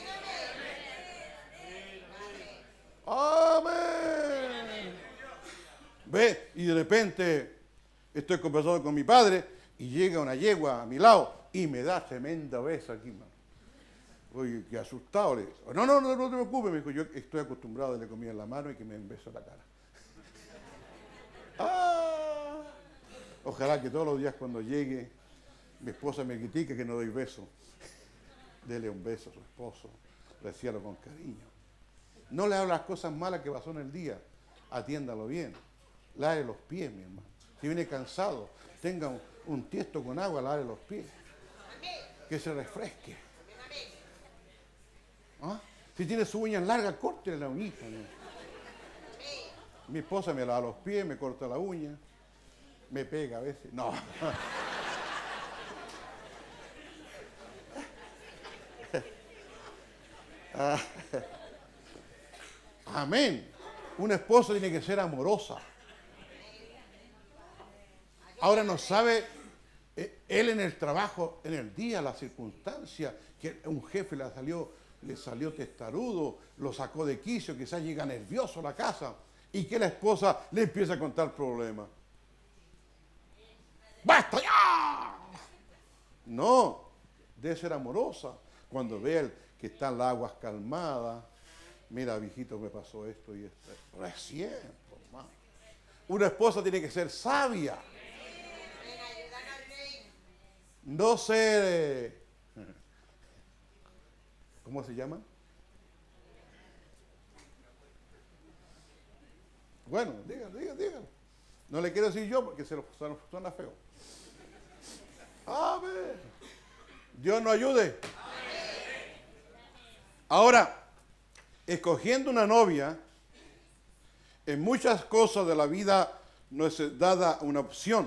Amén. Ve, y de repente estoy conversando con mi padre y llega una yegua a mi lado y me da tremenda beso aquí, mano. Oye, qué asustado le digo. No te preocupes, me dijo, yo estoy acostumbrado a darle comida en la mano y que me beso la cara. Ojalá que todos los días cuando llegue mi esposa me critique que no doy beso. Dele un beso a su esposo, recíbalo con cariño. No le hable las cosas malas que pasó en el día, atiéndalo bien. Lave los pies, mi hermano. Si viene cansado, tenga un tiesto con agua, lave los pies. Que se refresque. ¿Ah? Si tiene sus uñas largas, córtele la uñita. Mi esposa me lava los pies, me corta la uña, me pega a veces. No. Amén. Una esposa tiene que ser amorosa. Ahora no sabe él en el trabajo, en el día, la circunstancia, que un jefe le salió le salió testarudo, lo sacó de quicio, quizás llega nervioso a la casa y que la esposa le empieza a contar problemas. ¡Basta ya! No, debe ser amorosa. Cuando ve que están las aguas calmadas, mira, viejito, me pasó esto y esto. Recién, hermano. Una esposa tiene que ser sabia. No ser... ¿Cómo se llama? Bueno, dígalo. No le quiero decir yo porque se lo suena feo. A ver. Dios nos ayude. Ahora, escogiendo una novia, en muchas cosas de la vida nos es dada una opción.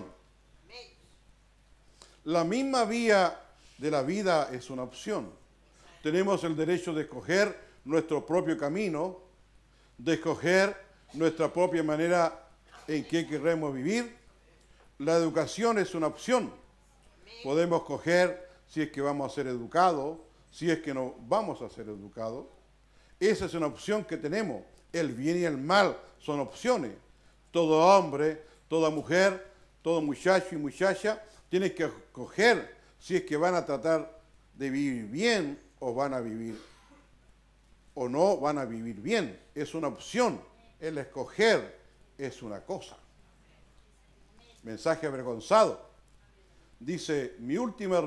La misma vía de la vida es una opción. Tenemos el derecho de escoger nuestro propio camino, de escoger nuestra propia manera en que queremos vivir. La educación es una opción. Podemos escoger si es que vamos a ser educados, si es que no vamos a ser educados. Esa es una opción que tenemos. El bien y el mal son opciones. Todo hombre, toda mujer, todo muchacho y muchacha tienen que escoger si es que van a tratar de vivir bien o van a vivir o no van a vivir bien. Es una opción. El escoger es una cosa. Mensaje avergonzado. Dice, la última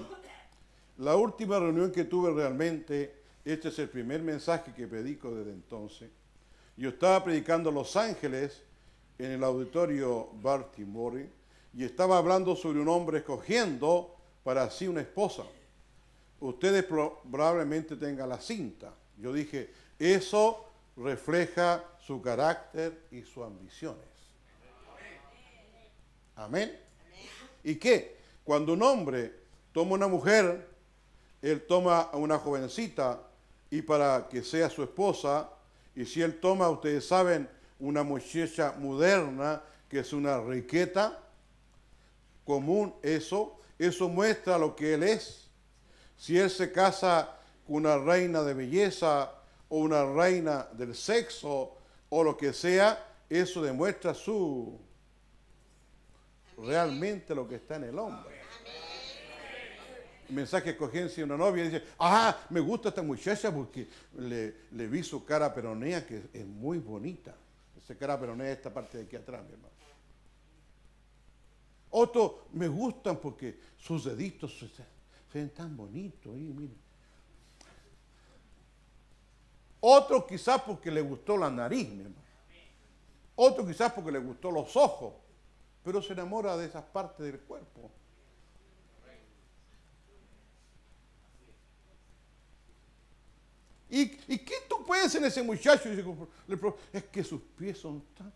reunión que tuve realmente, este es el primer mensaje que predico desde entonces. Yo estaba predicando en Los Ángeles, en el auditorio Baltimore, y estaba hablando sobre un hombre escogiendo para sí una esposa. Ustedes probablemente tengan la cinta. Yo dije, eso refleja su carácter y sus ambiciones. Amén. ¿Y qué? Cuando un hombre toma una mujer, él toma a una jovencita y para que sea su esposa, y si él toma, ustedes saben, una muchacha moderna, que es una riqueta común, eso muestra lo que él es. Si él se casa con una reina de belleza o una reina del sexo o lo que sea, eso demuestra realmente lo que está en el hombre. El mensaje escogencia de una novia dice, me gusta esta muchacha porque le vi su cara peronea que es muy bonita. Esa cara peronea es esta parte de aquí atrás, mi hermano. Otros me gustan porque sus deditos se ven tan bonitos. Miren. Otros quizás porque le gustó la nariz, mi hermano. Otros quizás porque le gustó los ojos. Pero se enamora de esas partes del cuerpo. ¿Y qué tú puedes en ese muchacho? Es que sus pies son tan...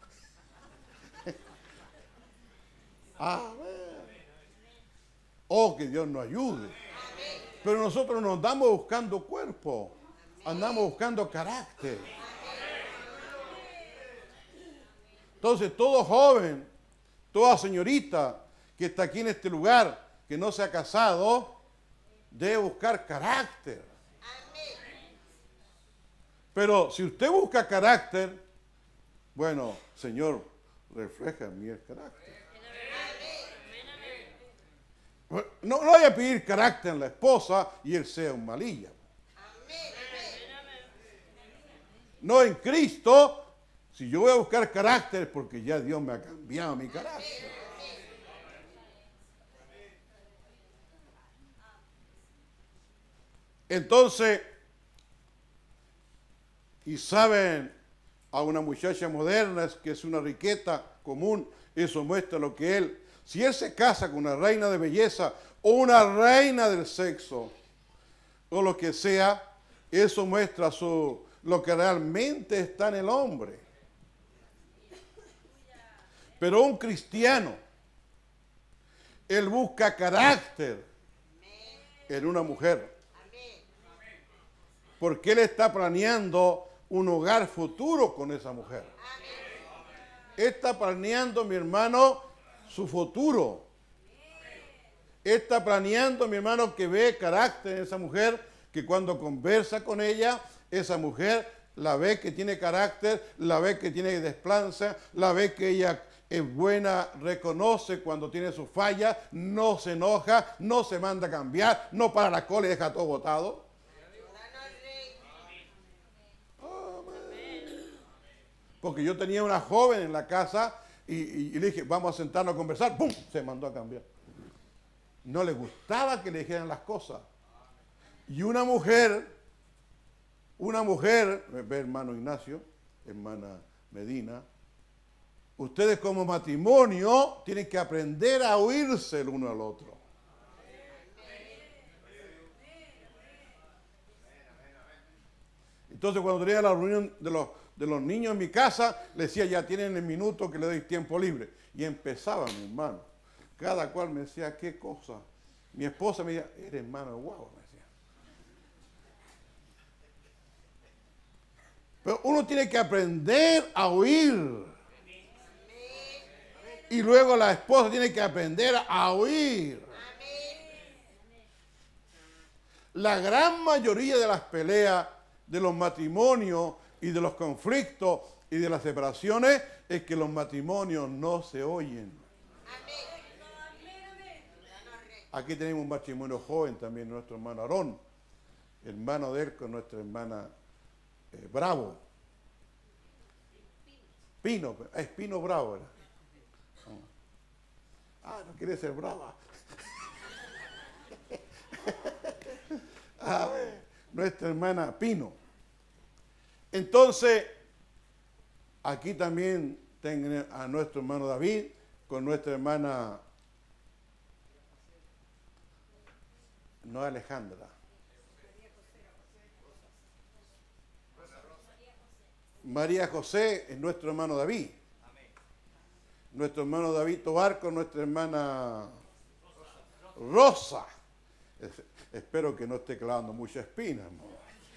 Oh, que Dios nos ayude. Pero nosotros no andamos buscando cuerpo, andamos buscando carácter. Entonces, todo joven, toda señorita que está aquí en este lugar, que no se ha casado, debe buscar carácter. Pero si usted busca carácter, bueno, Señor, refleja en mí el carácter. No vaya a pedir carácter en la esposa y él sea un malilla. No en Cristo. Si yo voy a buscar carácter es porque ya Dios me ha cambiado mi carácter. Entonces, y saben, a una muchacha moderna que es una riqueta común, eso muestra lo que él, si él se casa con una reina de belleza o una reina del sexo o lo que sea, eso muestra lo que realmente está en el hombre. Pero un cristiano, él busca carácter en una mujer, porque él está planeando un hogar futuro con esa mujer. Está planeando, mi hermano, su futuro. Está planeando, mi hermano, que ve carácter en esa mujer, que cuando conversa con ella, esa mujer la ve que tiene carácter, la ve que tiene desplanza, la ve que ella es buena, reconoce cuando tiene su falla, no se enoja, no se manda a cambiar, no para la cola y deja todo botado. Porque yo tenía una joven en la casa y le dije, vamos a sentarnos a conversar, ¡pum! Se mandó a cambiar. No le gustaba que le dijeran las cosas. Y una mujer, ve hermano Ignacio, hermana Medina, ustedes como matrimonio tienen que aprender a oírse el uno al otro. Entonces cuando tenía la reunión de los niños en mi casa, le decía, ya tienen el minuto que le doy tiempo libre. Y empezaba, mi hermano. Cada cual me decía, ¿qué cosa? Mi esposa me decía, eres hermano de guagua, me decía. Pero uno tiene que aprender a oír. Y luego la esposa tiene que aprender a oír. La gran mayoría de las peleas, de los matrimonios y de los conflictos y de las separaciones es que los matrimonios no se oyen. Aquí tenemos un matrimonio joven también, nuestro hermano Aarón, hermano de él con nuestra hermana Bravo. Pino, es Pino Bravo. ¿Verdad? No quiere ser brava. A ver, nuestra hermana Pino. Entonces, aquí también tengo a nuestro hermano David con nuestra hermana, no Alejandra. María José es nuestro hermano David. Nuestro hermano David Tobar con nuestra hermana Rosa. Espero que no esté clavando mucha espina, hermano.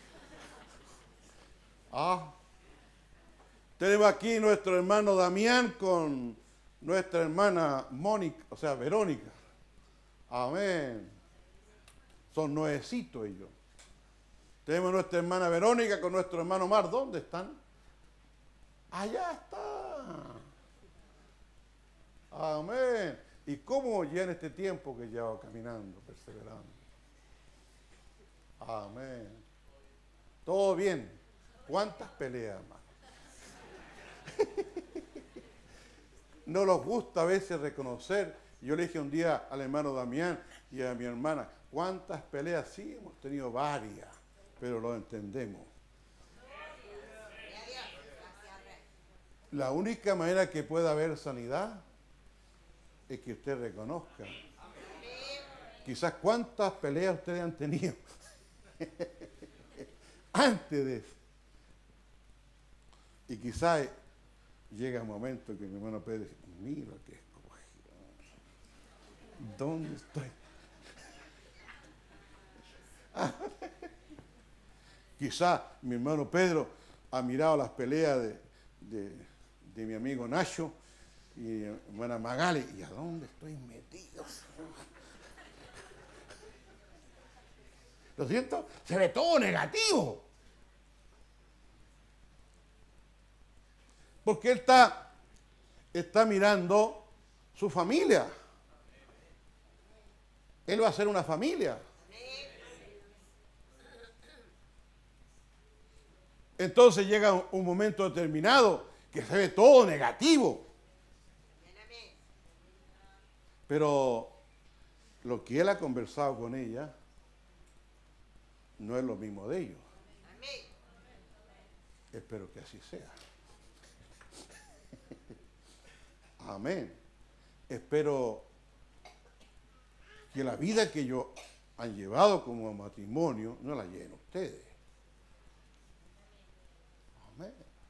Tenemos aquí nuestro hermano Damián con nuestra hermana Mónica, o sea, Verónica. Amén. Son nuevecitos ellos. Tenemos nuestra hermana Verónica con nuestro hermano Mar. ¿Dónde están? Allá está. Amén. ¿Y cómo ya en este tiempo que llevo caminando, perseverando? Amén. Todo bien. ¿Cuántas peleas, hermano? No nos gusta a veces reconocer. Yo le dije un día al hermano Damián y a mi hermana, ¿cuántas peleas? Sí, hemos tenido varias, pero lo entendemos. La única manera que pueda haber sanidad es que usted reconozca. Quizás cuántas peleas ustedes han tenido antes de eso. Y quizás llega un momento que mi hermano Pedro dice, mira que escogido. ¿Dónde estoy? Quizás mi hermano Pedro ha mirado las peleas de mi amigo Nacho y mi hermana Magali, ¿y a dónde estoy metido? ¿Lo siento? Se ve todo negativo. Porque él está mirando su familia. Él va a ser una familia. Entonces llega un momento determinado que se ve todo negativo. Pero lo que él ha conversado con ella no es lo mismo de ellos. Espero que así sea. Amén. Espero que la vida que ellos han llevado como matrimonio no la lleven ustedes. Amén.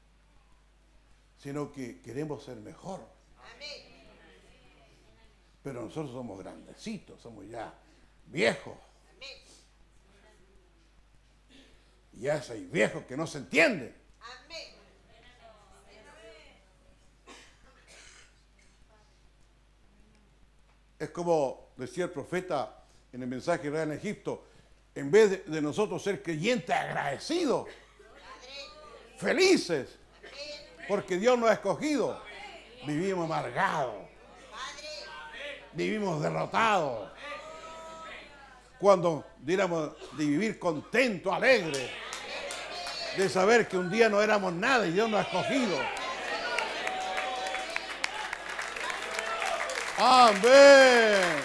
Sino que queremos ser mejor. Amén. Pero nosotros somos grandecitos, somos ya viejos. Amén. Y ya hay viejos que no se entienden. Amén. Es como decía el profeta en el mensaje de Israel en Egipto, en vez de nosotros ser creyentes agradecidos, felices, porque Dios nos ha escogido, vivimos amargados, vivimos derrotados. Cuando diéramos de vivir contentos, alegres, de saber que un día no éramos nada y Dios nos ha escogido. Amén.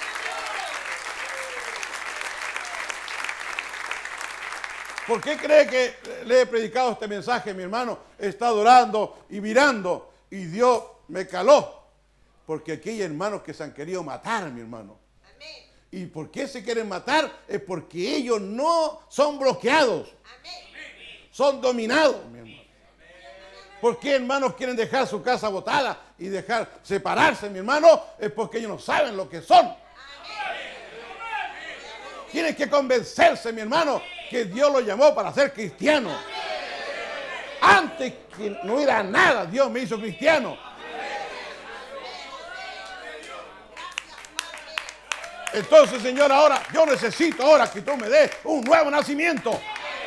¿Por qué cree que le he predicado este mensaje, mi hermano? He estado orando y mirando y Dios me caló. Porque aquí hay hermanos que se han querido matar, mi hermano. Amén. ¿Y por qué se quieren matar? Es porque ellos no son bloqueados. Amén. Son dominados, mi hermano. ¿Por qué hermanos quieren dejar su casa botada y dejar separarse, mi hermano? Es porque ellos no saben lo que son. Tienen que convencerse, mi hermano, que Dios los llamó para ser cristianos. Antes que no era nada, Dios me hizo cristiano. Entonces, Señor, ahora yo necesito ahora que tú me des un nuevo nacimiento.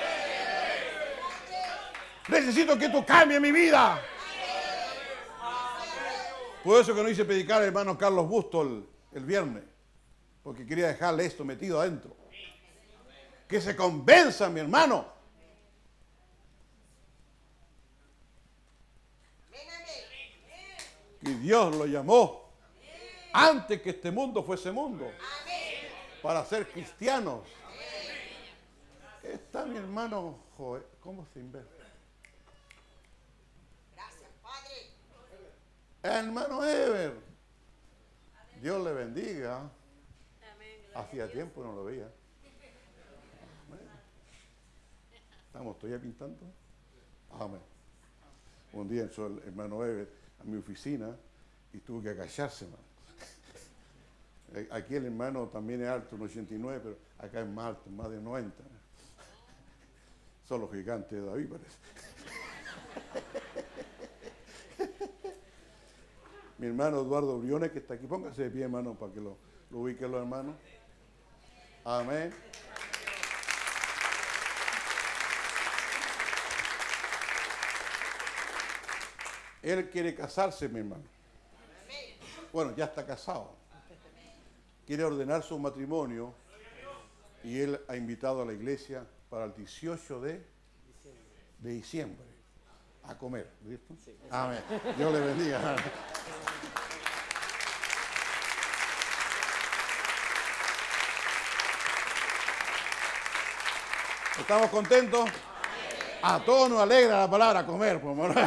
Necesito que tú cambies mi vida. Por eso que no hice predicar al hermano Carlos Busto el viernes. Porque quería dejarle esto metido adentro. Que se convenza, mi hermano. Que Dios lo llamó antes que este mundo fuese mundo. Para ser cristianos. Está mi hermano Joel. ¿Cómo se invierte? Gracias, Padre. Hermano Ever. Dios le bendiga. Hacía tiempo no lo veía. Estamos todavía pintando. Amén. Un día entró el hermano Ever a mi oficina y tuvo que agacharse, hermano. Aquí el hermano también es alto, un 89, pero acá es más alto, más de 90. Son los gigantes de David, parece. Mi hermano Eduardo Briones, que está aquí, póngase de pie, hermano, para que lo ubiquen los hermanos. Amén. Él quiere casarse, mi hermano. Bueno, ya está casado. Quiere ordenar su matrimonio y él ha invitado a la iglesia para el 18 de diciembre a comer. ¿Listo? Sí. Amén. Dios le bendiga. ¿Estamos contentos? A todos nos alegra la palabra comer, por favor.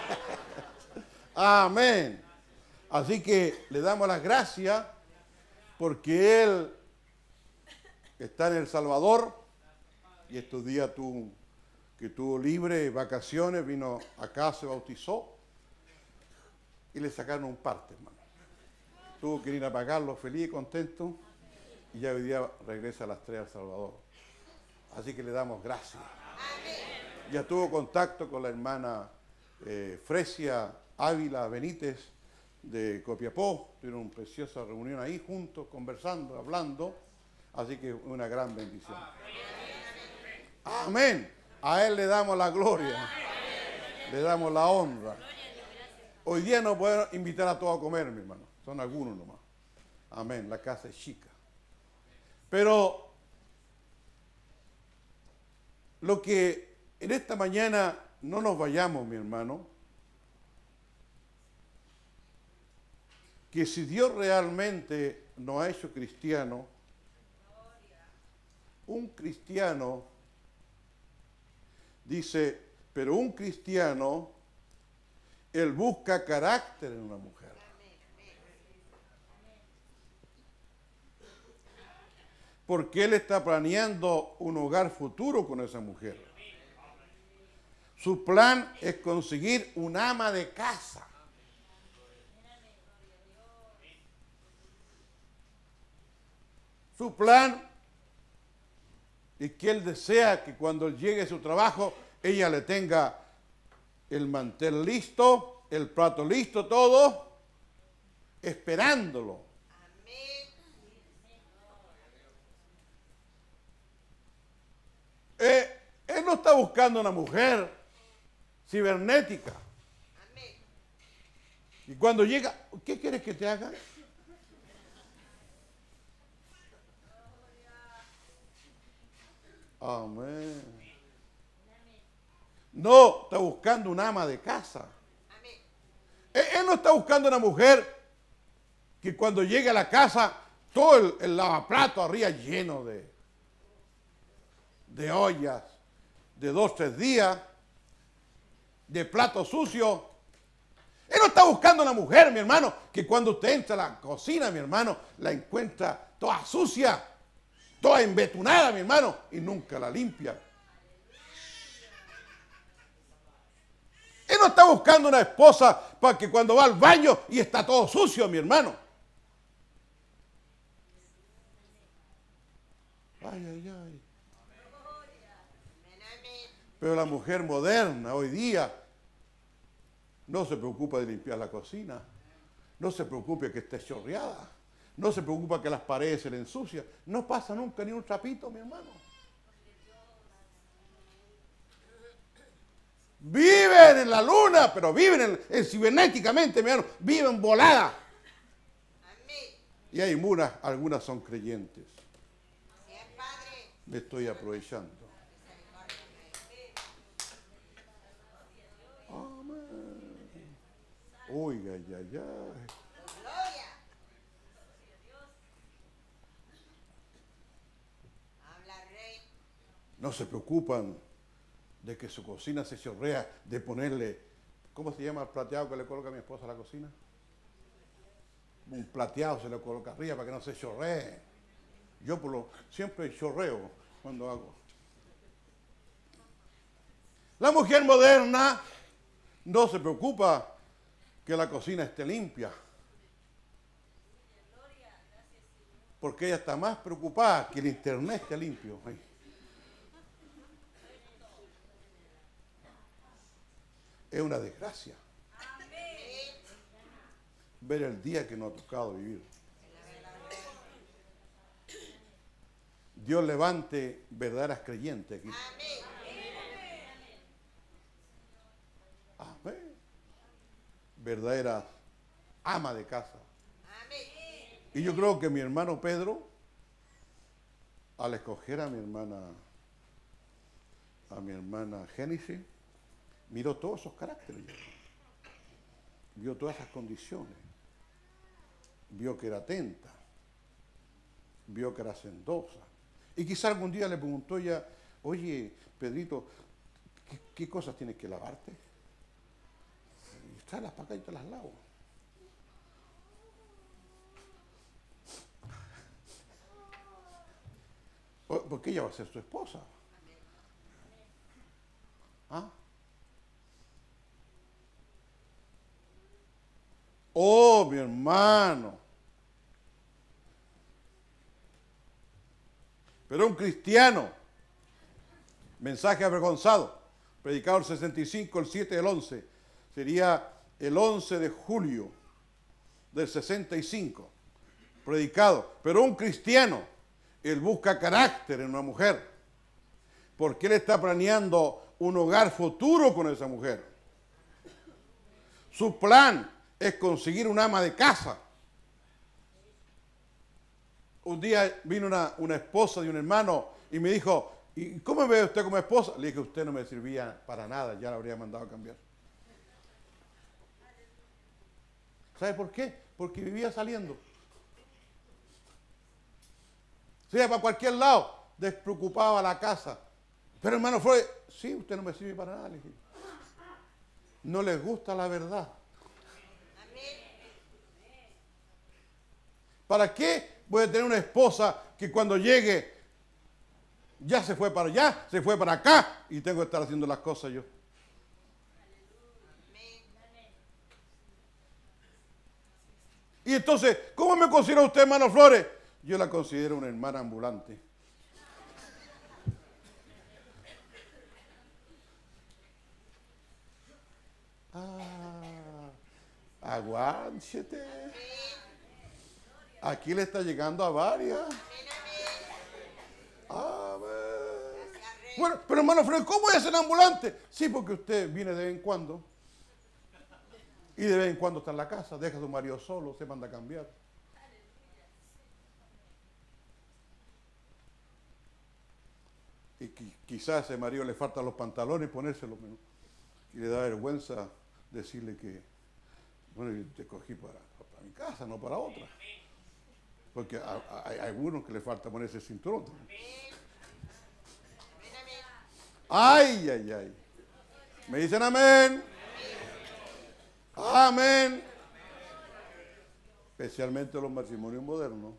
Amén. Así que le damos las gracias porque Él está en El Salvador y estos días que tuvo libre, vacaciones, vino acá, se bautizó y le sacaron un parte, hermano. Tuvo que ir a pagarlo feliz y contento y ya hoy día regresa a las 3 a El Salvador. Así que le damos gracias. Ya tuvo contacto con la hermana Fresia Ávila Benítez de Copiapó. Tuvieron una preciosa reunión ahí juntos, conversando, hablando. Así que una gran bendición. Amén. A Él le damos la gloria. Le damos la honra. Hoy día no puedo invitar a todos a comer, mi hermano. Son algunos nomás. Amén. La casa es chica. Pero lo que en esta mañana no nos vayamos, mi hermano, que si Dios realmente nos ha hecho cristianos, un cristiano, dice, pero un cristiano, él busca carácter en una mujer. Porque él está planeando un hogar futuro con esa mujer. Su plan es conseguir un ama de casa. Su plan es que él desea que cuando él llegue a su trabajo, ella le tenga el mantel listo, el plato listo, todo, esperándolo. buscando una mujer cibernética. Y cuando llega, ¿qué quieres que te haga? Amén. No, está buscando una ama de casa. Él no está buscando una mujer que cuando llegue a la casa, todo el lavaplato arriba lleno de ollas, de 2, 3 días, de platos sucios. Él no está buscando una mujer, mi hermano, que cuando usted entra a la cocina, mi hermano, la encuentra toda sucia, toda embetunada, mi hermano, y nunca la limpia. Él no está buscando una esposa para que cuando va al baño y está todo sucio, mi hermano. Ay, ay, ay. Pero la mujer moderna hoy día no se preocupa de limpiar la cocina, no se preocupa que esté chorreada, no se preocupa que las paredes se le ensucian, no pasa nunca ni un trapito, mi hermano. Viven en la luna, pero viven cibernéticamente, mi hermano, viven volada. Y hay algunas son creyentes. Me estoy aprovechando. Amén. Oiga, ya, ya. No se preocupan de que su cocina se chorrea, de ponerle, ¿cómo se llama el plateado que le coloca a mi esposa a la cocina? Un plateado se le coloca arriba para que no se chorree. Yo siempre chorreo cuando hago. La mujer moderna no se preocupa que la cocina esté limpia, porque ella está más preocupada que el internet esté limpio. Es una desgracia ver el día que nos ha tocado vivir. Dios levante verdaderas creyentes aquí. Amén. Verdaderas ama de casa. Y yo creo que mi hermano Pedro, al escoger a mi hermana Génesis, miró todos esos caracteres, vio todas esas condiciones, vio que era atenta, vio que era hacendosa. Y quizá algún día le preguntó ella, oye, Pedrito, ¿qué cosas tienes que lavarte? Tráelas para acá y te las lavo. Porque ella va a ser su esposa. ¿Ah? Oh, mi hermano. Pero un cristiano, mensaje avergonzado, predicado el 65, el 7 del 11, sería el 11 de julio del 65, predicado. Pero un cristiano, él busca carácter en una mujer, porque él está planeando un hogar futuro con esa mujer. Su plan es conseguir un ama de casa. Un día vino una esposa de un hermano y me dijo, ¿y cómo me ve usted como esposa? Le dije, usted no me servía para nada, ya la habría mandado a cambiar. ¿Sabe por qué? Porque vivía saliendo. Se iba para cualquier lado, despreocupaba la casa. Pero hermano Flores, sí, usted no me sirve para nada, le dije. No les gusta la verdad. ¿Para qué voy a tener una esposa que cuando llegue ya se fue para allá, se fue para acá y tengo que estar haciendo las cosas yo? Y entonces, ¿cómo me considera usted, hermano Flores? Yo la considero una hermana ambulante. Aguántete. Aquí le está llegando a varias. Amén. Bueno, pero hermano Fred, ¿cómo es el ambulante? Sí, porque usted viene de vez en cuando. Y de vez en cuando está en la casa, deja a su marido solo, se manda a cambiar. Y quizás a ese marido le faltan los pantalones y ponérselos. Y le da vergüenza decirle que, bueno, yo te cogí para mi casa, no para otra. Porque hay algunos que le falta ponerse el cinturón. Ay, ay, ay. ¿Me dicen amén? Amén. Especialmente los matrimonios modernos.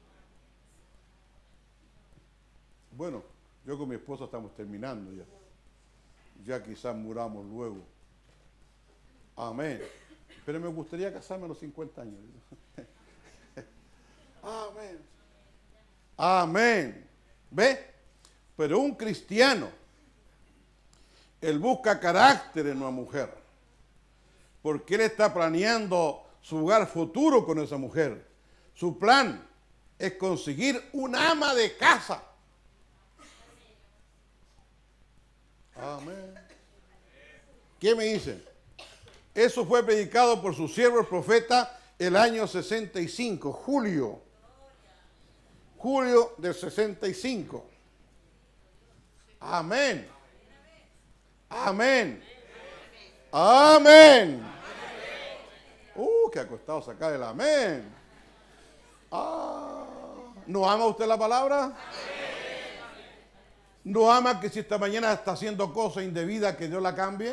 Bueno, yo con mi esposa estamos terminando ya. Ya quizás muramos luego. Amén. Pero me gustaría casarme a los 50 años. Amén. Amén. ¿Ve? Pero un cristiano, él busca carácter en una mujer. Porque él está planeando su hogar futuro con esa mujer. Su plan es conseguir un ama de casa. Amén. ¿Qué me dicen? Eso fue predicado por su siervo el profeta el año 65, julio del 65. Amén. Amén. Amén. Que acostado sacar el amén. ¿No ama usted la palabra? ¿No ama que si esta mañana está haciendo cosas indebidas que Dios la cambie?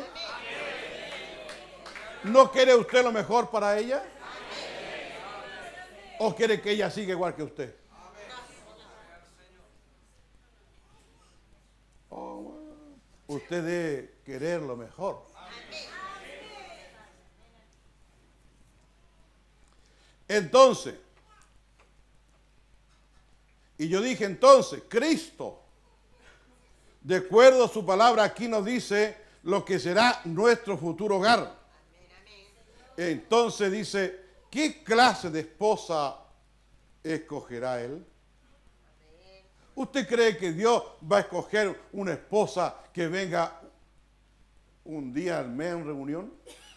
¿No quiere usted lo mejor para ella? ¿O quiere que ella siga igual que usted? Usted debe querer lo mejor. Entonces, y yo dije entonces, Cristo, de acuerdo a su palabra, aquí nos dice lo que será nuestro futuro hogar. Entonces dice, ¿qué clase de esposa escogerá él? ¿Usted cree que Dios va a escoger una esposa que venga un día al mes en reunión?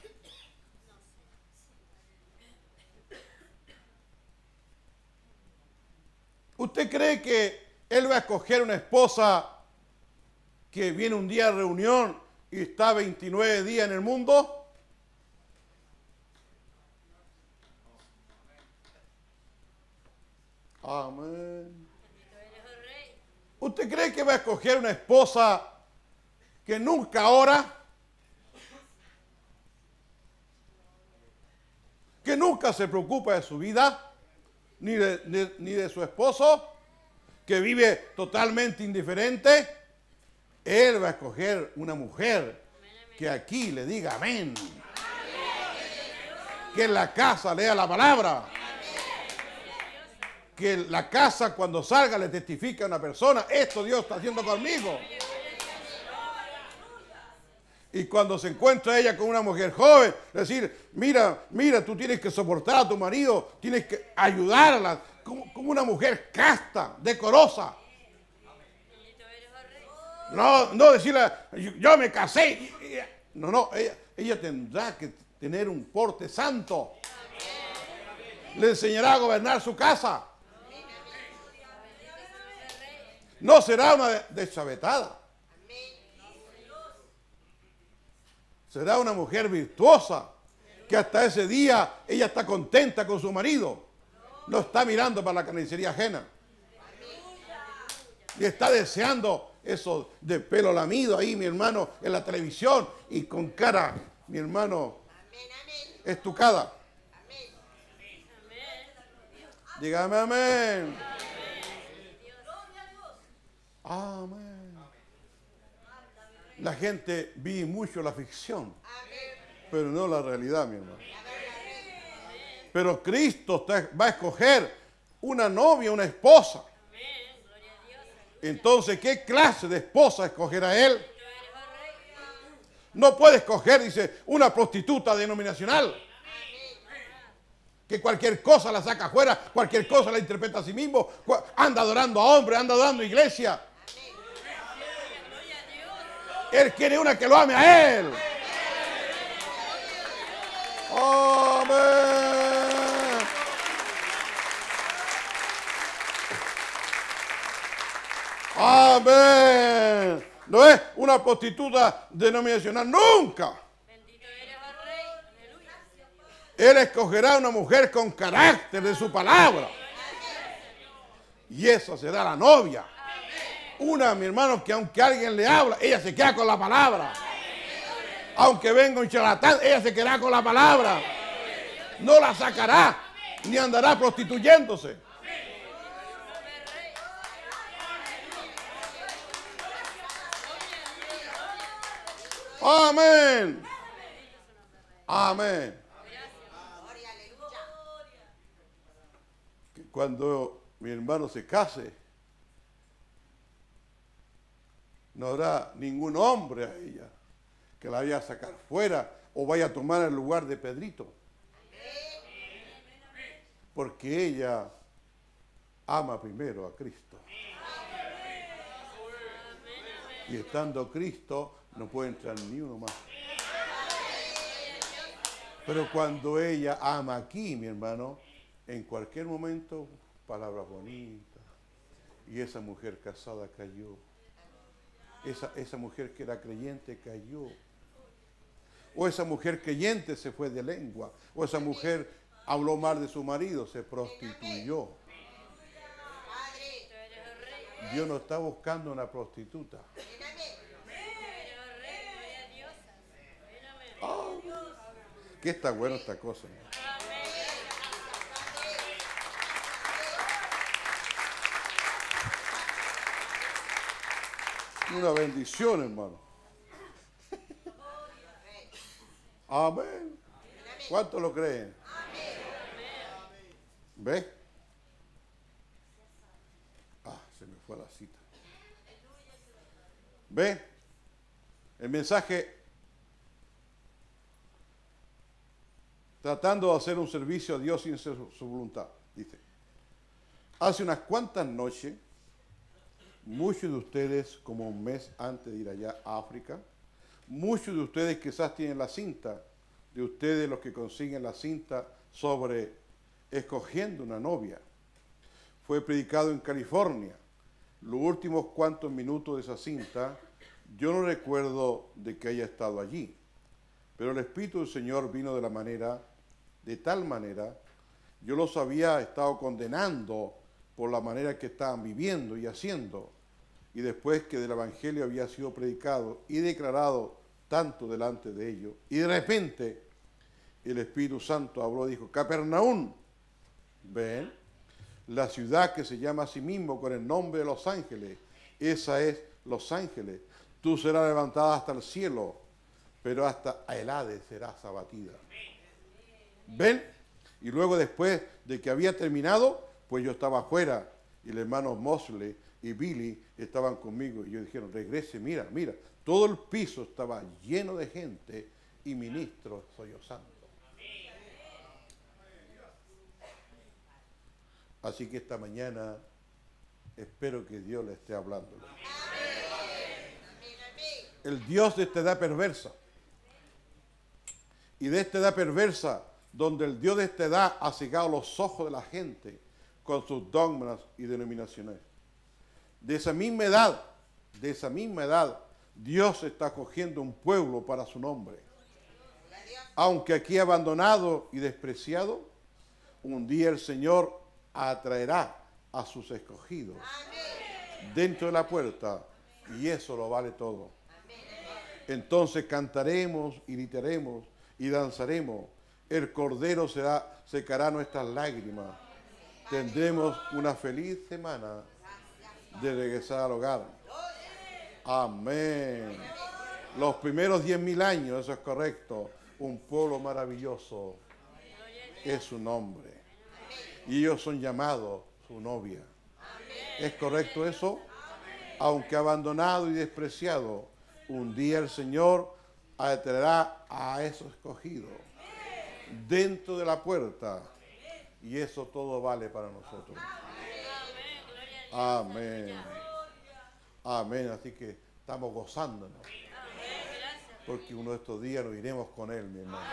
¿Usted cree que él va a escoger una esposa que viene un día a reunión y está 29 días en el mundo? Amén. ¿Usted cree que va a escoger una esposa que nunca ora? ¿Que nunca se preocupa de su vida? Ni de su esposo, que vive totalmente indiferente. Él va a escoger una mujer que aquí le diga amén. Que en la casa lea la palabra. Que en la casa cuando salga le testifique a una persona, esto Dios está haciendo conmigo. Y cuando se encuentra ella con una mujer joven, decir, mira, tú tienes que soportar a tu marido, tienes que ayudarla, como una mujer casta, decorosa. No decirle, yo me casé. No, ella tendrá que tener un porte santo. Le enseñará a gobernar su casa. No será una deschavetada. Será una mujer virtuosa, que hasta ese día ella está contenta con su marido. No está mirando para la carnicería ajena. Y está deseando eso de pelo lamido ahí, mi hermano, en la televisión y con cara, mi hermano, estucada. Dígame amén. Amén. La gente vive mucho la ficción, pero no la realidad, mi hermano. Pero Cristo va a escoger una novia, una esposa. Entonces, ¿qué clase de esposa escogerá él? No puede escoger, dice, una prostituta denominacional, que cualquier cosa la saca afuera, cualquier cosa la interpreta a sí mismo, anda adorando a hombres, anda adorando a iglesia. Él quiere una que lo ame a Él. Amén. Amén. No es una prostituta denominacional, nunca. Él escogerá una mujer con carácter de su palabra. Y esa será la novia. Una, mi hermano, que aunque alguien le habla, ella se queda con la palabra. Aunque venga un charlatán, ella se quedará con la palabra. No la sacará, ni andará prostituyéndose. Amén. Amén. Que cuando mi hermano se case, no habrá ningún hombre a ella que la vaya a sacar fuera o vaya a tomar el lugar de Pedrito. Porque ella ama primero a Cristo. Y estando Cristo, no puede entrar ni uno más. Pero cuando ella ama aquí, mi hermano, en cualquier momento, palabras bonitas. Y esa mujer casada cayó. Esa mujer que era creyente cayó. O esa mujer creyente se fue de lengua. O esa mujer habló mal de su marido, se prostituyó. Dios no está buscando una prostituta. Oh, que está bueno esta cosa. Una bendición, hermano. Amén. ¿Cuántos lo creen? ¿Ves? Se me fue la cita. ¿Ves? El mensaje tratando de hacer un servicio a Dios sin ser su voluntad. Dice, hace unas cuantas noches, muchos de ustedes, como un mes antes de ir allá a África, muchos de ustedes quizás tienen la cinta, de ustedes los que consiguen la cinta sobre escogiendo una novia. Fue predicado en California. Los últimos cuantos minutos de esa cinta, yo no recuerdo de que haya estado allí, pero el Espíritu del Señor vino de tal manera, yo los había estado condenando por la manera que estaban viviendo y haciendo, y después que del Evangelio había sido predicado y declarado tanto delante de ellos, y de repente el Espíritu Santo habló y dijo, Capernaum, ven, la ciudad que se llama a sí mismo con el nombre de Los Ángeles, esa es Los Ángeles, tú serás levantada hasta el cielo, pero hasta el Hades serás abatida. ¿Ven? Y luego después de que había terminado, pues yo estaba afuera y el hermano Mosley y Billy estaban conmigo y ellos dijeron, regrese, mira, todo el piso estaba lleno de gente y ministros sollozando. Así que esta mañana espero que Dios le esté hablando. El Dios de esta edad perversa y de esta edad perversa donde el Dios de esta edad ha cegado los ojos de la gente con sus dogmas y denominaciones. De esa misma edad, Dios está cogiendo un pueblo para su nombre. Aunque aquí abandonado y despreciado, un día el Señor atraerá a sus escogidos dentro de la puerta y eso lo vale todo. Entonces cantaremos y gritaremos y danzaremos. El Cordero secará nuestras lágrimas. Tendremos una feliz semana de regresar al hogar. Amén. Los primeros 10.000 años, eso es correcto. Un pueblo maravilloso es su nombre. Y ellos son llamados su novia. ¿Es correcto eso? Aunque abandonado y despreciado, un día el Señor atraerá a esos escogidos dentro de la puerta y eso todo vale para nosotros. Amén. Amén. Así que estamos gozándonos. porque uno de estos días nos iremos con Él, mi hermano.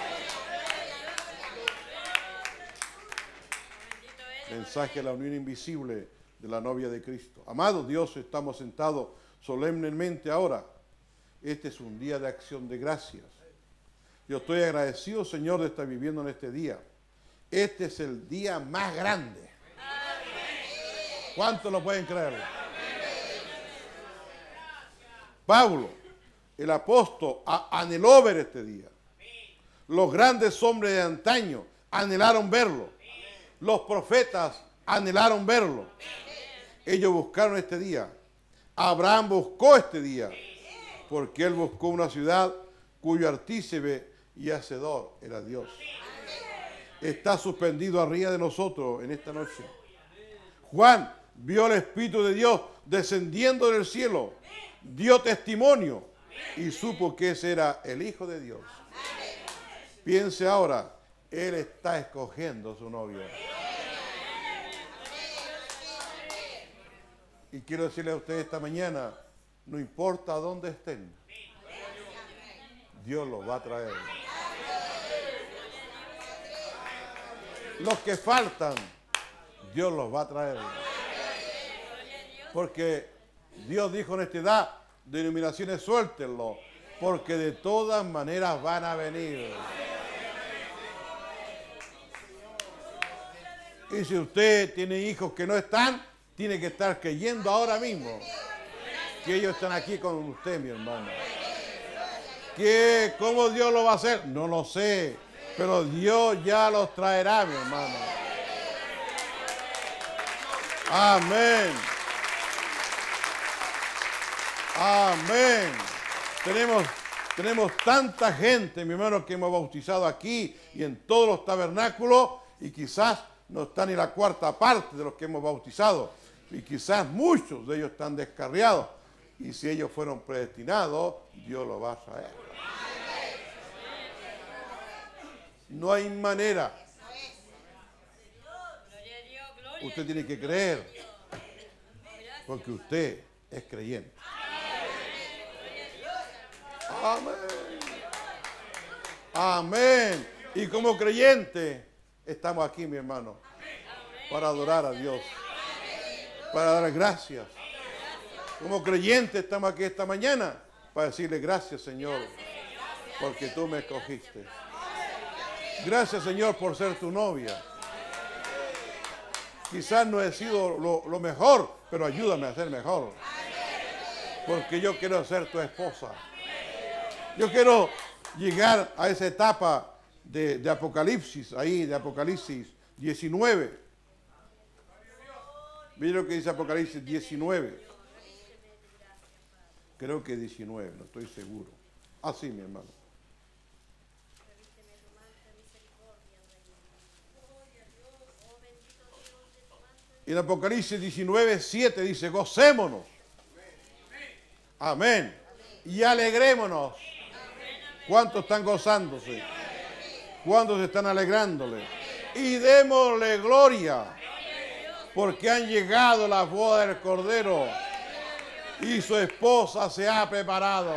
Mensaje a la unión invisible de la novia de Cristo. Amado Dios, estamos sentados solemnemente ahora. Este es un día de acción de gracias. Yo estoy agradecido, Señor, de estar viviendo en este día. Este es el día más grande. ¿Cuántos lo pueden creer? Pablo, el apóstol, anheló ver este día. Los grandes hombres de antaño anhelaron verlo. Los profetas anhelaron verlo. Ellos buscaron este día. Abraham buscó este día, porque él buscó una ciudad cuyo artífice y hacedor era Dios. Está suspendido arriba de nosotros en esta noche. Juan vio al Espíritu de Dios descendiendo del cielo, dio testimonio y supo que ese era el Hijo de Dios. Piense ahora, Él está escogiendo a su novia. Y quiero decirle a ustedes esta mañana, no importa dónde estén, Dios los va a traer. Los que faltan, Dios los va a traer. Porque Dios dijo en esta edad, denominaciones suéltenlo, porque de todas maneras van a venir. Y si usted tiene hijos que no están, tiene que estar creyendo ahora mismo que ellos están aquí con usted, mi hermano. ¿Cómo Dios lo va a hacer? No lo sé, pero Dios ya los traerá, mi hermano. Amén. Amén. Tenemos tanta gente, mi hermano, que hemos bautizado aquí y en todos los tabernáculos, y quizás no está ni la cuarta parte de los que hemos bautizado, y quizás muchos de ellos están descarriados, y si ellos fueron predestinados, Dios los va a traer. No hay manera. Usted tiene que creer, porque usted es creyente. Amén. Amén. Y como creyente, estamos aquí, mi hermano, para adorar a Dios, para dar gracias. Como creyente, estamos aquí esta mañana para decirle gracias, Señor, porque tú me escogiste. Gracias, Señor, por ser tu novia. Quizás no he sido lo mejor, pero ayúdame a ser mejor. Porque yo quiero ser tu esposa. Yo quiero llegar a esa etapa de Apocalipsis, ahí, de Apocalipsis 19. Mira lo que dice Apocalipsis 19. Creo que 19, no estoy seguro. Así, mi hermano. En Apocalipsis 19, 7 dice, gocémonos. Amén. Y alegrémonos. ¿Cuántos están gozándose? ¿Cuántos están alegrándole? Y démosle gloria, porque han llegado las bodas del Cordero y su esposa se ha preparado.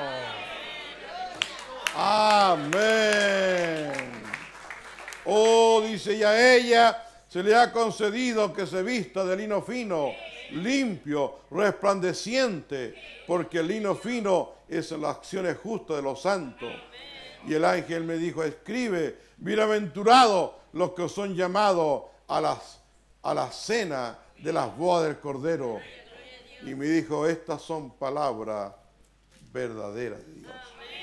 Amén. Oh, dice, y a ella se le ha concedido que se vista de lino fino, limpio, resplandeciente, porque el lino fino es la acción justa de los santos. Y el ángel me dijo, escribe, bienaventurados los que son llamados a la cena de las bodas del Cordero. Y me dijo, estas son palabras verdaderas de Dios.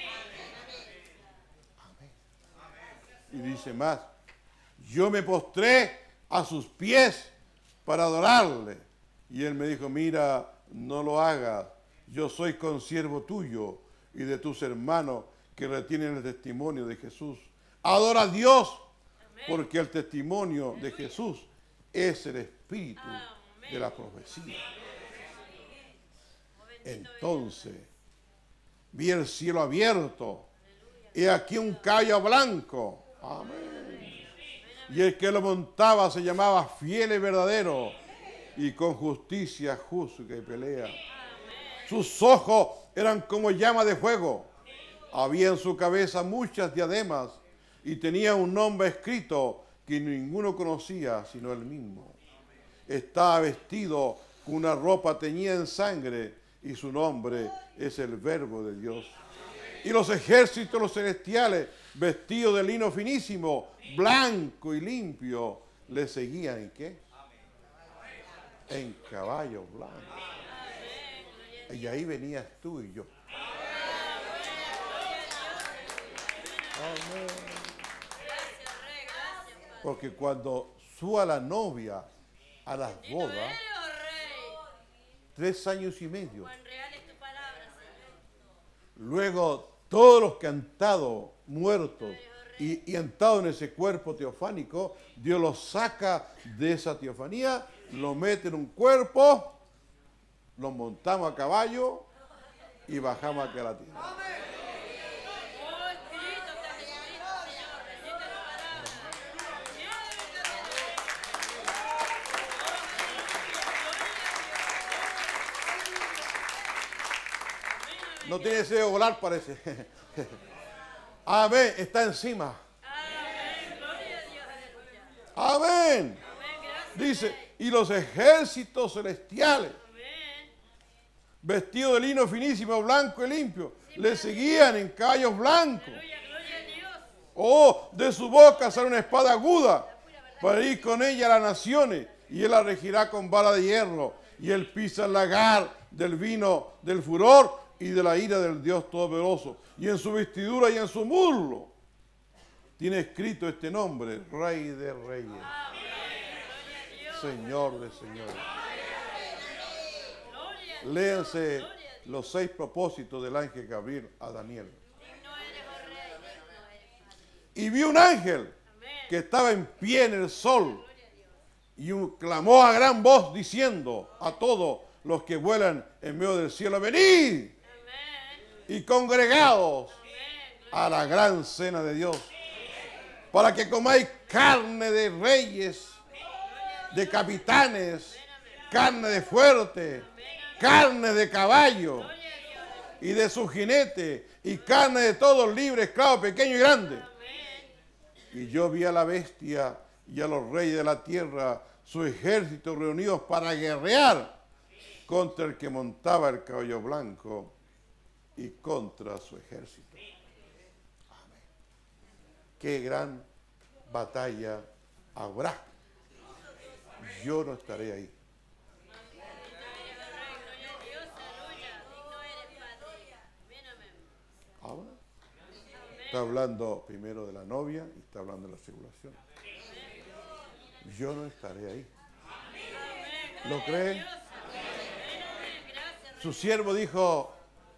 Amén. Y dice más, yo me postré a sus pies para adorarle. Y él me dijo, mira, no lo hagas, yo soy consiervo tuyo y de tus hermanos que retienen el testimonio de Jesús. Adora a Dios, porque el testimonio de Jesús es el espíritu de la profecía. Entonces, vi el cielo abierto, y aquí un caballo blanco. Amén. Y el que lo montaba se llamaba Fiel y Verdadero, y con justicia juzga y pelea. Sus ojos eran como llama de fuego. Había en su cabeza muchas diademas y tenía un nombre escrito que ninguno conocía sino él mismo. Estaba vestido con una ropa teñida en sangre y su nombre es el Verbo de Dios. Y los ejércitos los celestiales, vestidos de lino finísimo, blanco y limpio, le seguían. ¿En qué? En caballos blancos. Y ahí venías tú y yo. Amén. Porque cuando suba la novia a las bodas, 3 años y medio. Luego todos los que han estado muertos y han estado en ese cuerpo teofánico, Dios los saca de esa teofanía, lo mete en un cuerpo, los montamos a caballo y bajamos aquí a la tierra. No tiene deseo de volar, parece. Amén, está encima. Amén. Dice, y los ejércitos celestiales, vestidos de lino finísimo, blanco y limpio, le seguían en caballos blancos. Oh, de su boca sale una espada aguda para ir con ella a las naciones, y él la regirá con vara de hierro, y él pisa el lagar del vino del furor y de la ira del Dios Todopoderoso. Y en su vestidura y en su muslo tiene escrito este nombre: Rey de Reyes, Señor de Señores. Léanse los 6 propósitos del ángel Gabriel a Daniel. Y vi un ángel que estaba en pie en el sol y clamó a gran voz diciendo a todos los que vuelan en medio del cielo: venid y congregados a la gran cena de Dios, para que comáis carne de reyes, de capitanes, carne de fuerte, carne de caballo y de su jinete, y carne de todos libres, esclavos, pequeños y grandes. Y yo vi a la bestia y a los reyes de la tierra, su ejército reunidos para guerrear contra el que montaba el caballo blanco y contra su ejército. Amén. Qué gran batalla habrá. Yo no estaré ahí. Ahora está hablando primero de la novia y está hablando de la tribulación. Yo no estaré ahí. ¿Lo cree? Su siervo dijo: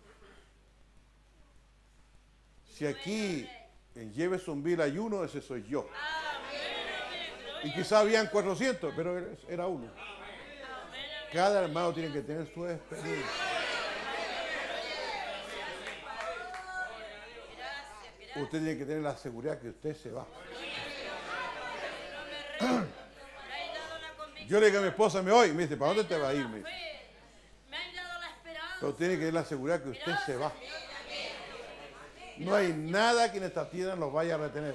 si aquí en Jeffersonville hay uno, ese soy yo. Y quizá habían 400, pero era uno. Cada hermano tiene que tener su experiencia. Usted tiene que tener la seguridad que usted se va. Yo le digo a mi esposa: me voy. Me dice: ¿para dónde te va a ir? Me dice. Pero tiene que tener la seguridad que usted se va. No hay nada que en esta tierra nos vaya a retener.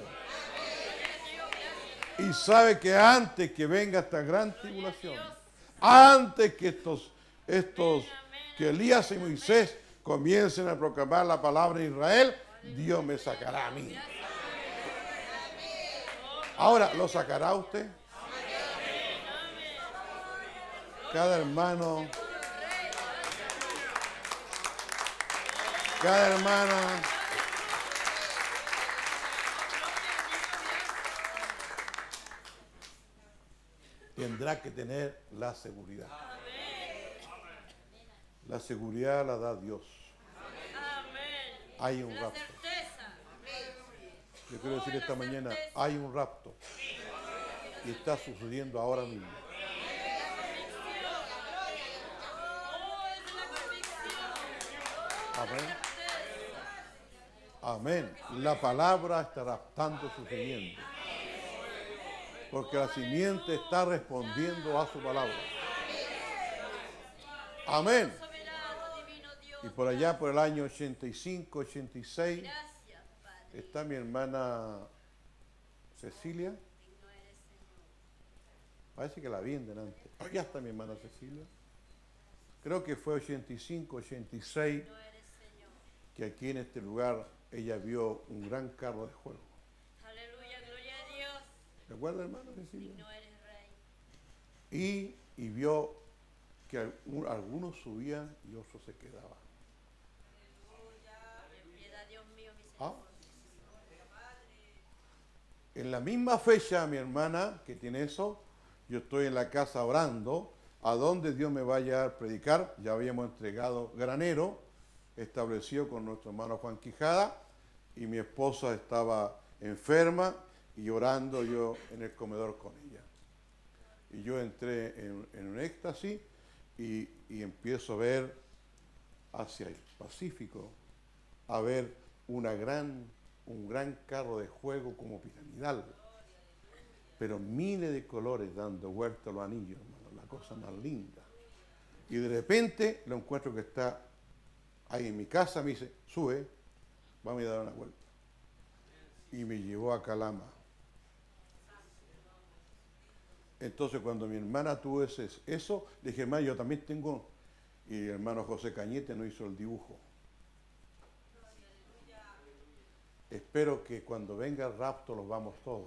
Y sabe que antes que venga esta gran tribulación, antes que que Elías y Moisés comiencen a proclamar la palabra de Israel, Dios me sacará a mí. Ahora, ¿lo sacará usted? Cada hermano, cada hermana tendrá que tener la seguridad. La seguridad la da Dios. Hay un rapto. Yo quiero decir esta mañana: hay un rapto. Y está sucediendo ahora mismo. Amén. Amén. La palabra está raptando su simiente. Porque la simiente está respondiendo a su palabra. Amén. Y por allá, por el año 85, 86, está mi hermana Cecilia. Parece que la venden antes. Allá está mi hermana Cecilia. Creo que fue 85, 86, que aquí en este lugar ella vio un gran carro de juego. Aleluya, gloria a Dios. ¿Recuerda, hermana Cecilia? No eres rey. Y vio que algunos subían y otros se quedaban. Ten piedad, Dios mío, ¿Ah? misericordia. En la misma fecha, mi hermana, que tiene eso, yo estoy en la casa orando, a donde Dios me vaya a predicar. Ya habíamos entregado granero, establecido con nuestro hermano Juan Quijada, y mi esposa estaba enferma y orando yo en el comedor con ella. Y yo entré en un éxtasis y empiezo a ver hacia el Pacífico, a ver un gran carro de juego como piramidal, pero miles de colores dando vuelta a los anillos, hermano, la cosa más linda. Y de repente lo encuentro que está ahí en mi casa, me dice, sube, vamos a dar una vuelta. Y me llevó a Calama. Entonces cuando mi hermana tuvo eso, le dije, hermano, yo también tengo, y el hermano José Cañete nos hizo el dibujo. Espero que cuando venga el rapto los vamos todos.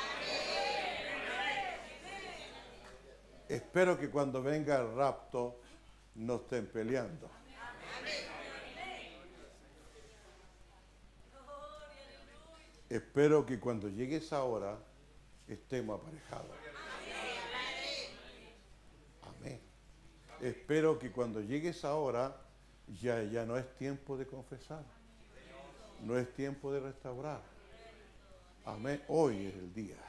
Espero que cuando venga el rapto no estén peleando. Espero que cuando llegue esa hora estemos aparejados. Amén. Espero que cuando llegue esa hora ya no es tiempo de confesar. No es tiempo de restaurar. Amén. Hoy es el día.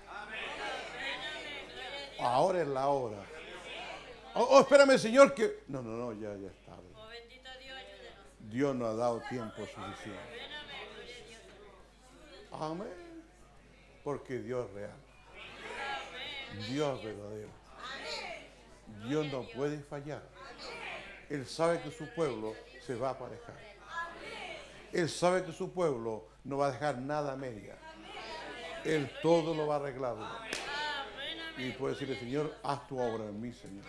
Ahora es la hora. Oh, espérame, Señor, que... No, ya es tarde. Oh, bendito Dios, ayúdenos. Dios nos ha dado tiempo suficiente. Amén. Porque Dios es real. Dios es verdadero. Dios no puede fallar. Él sabe que su pueblo se va a aparejar. Él sabe que su pueblo no va a dejar nada a media. Él todo lo va a arreglar. Y puede decirle, Señor, haz tu obra en mí, Señor.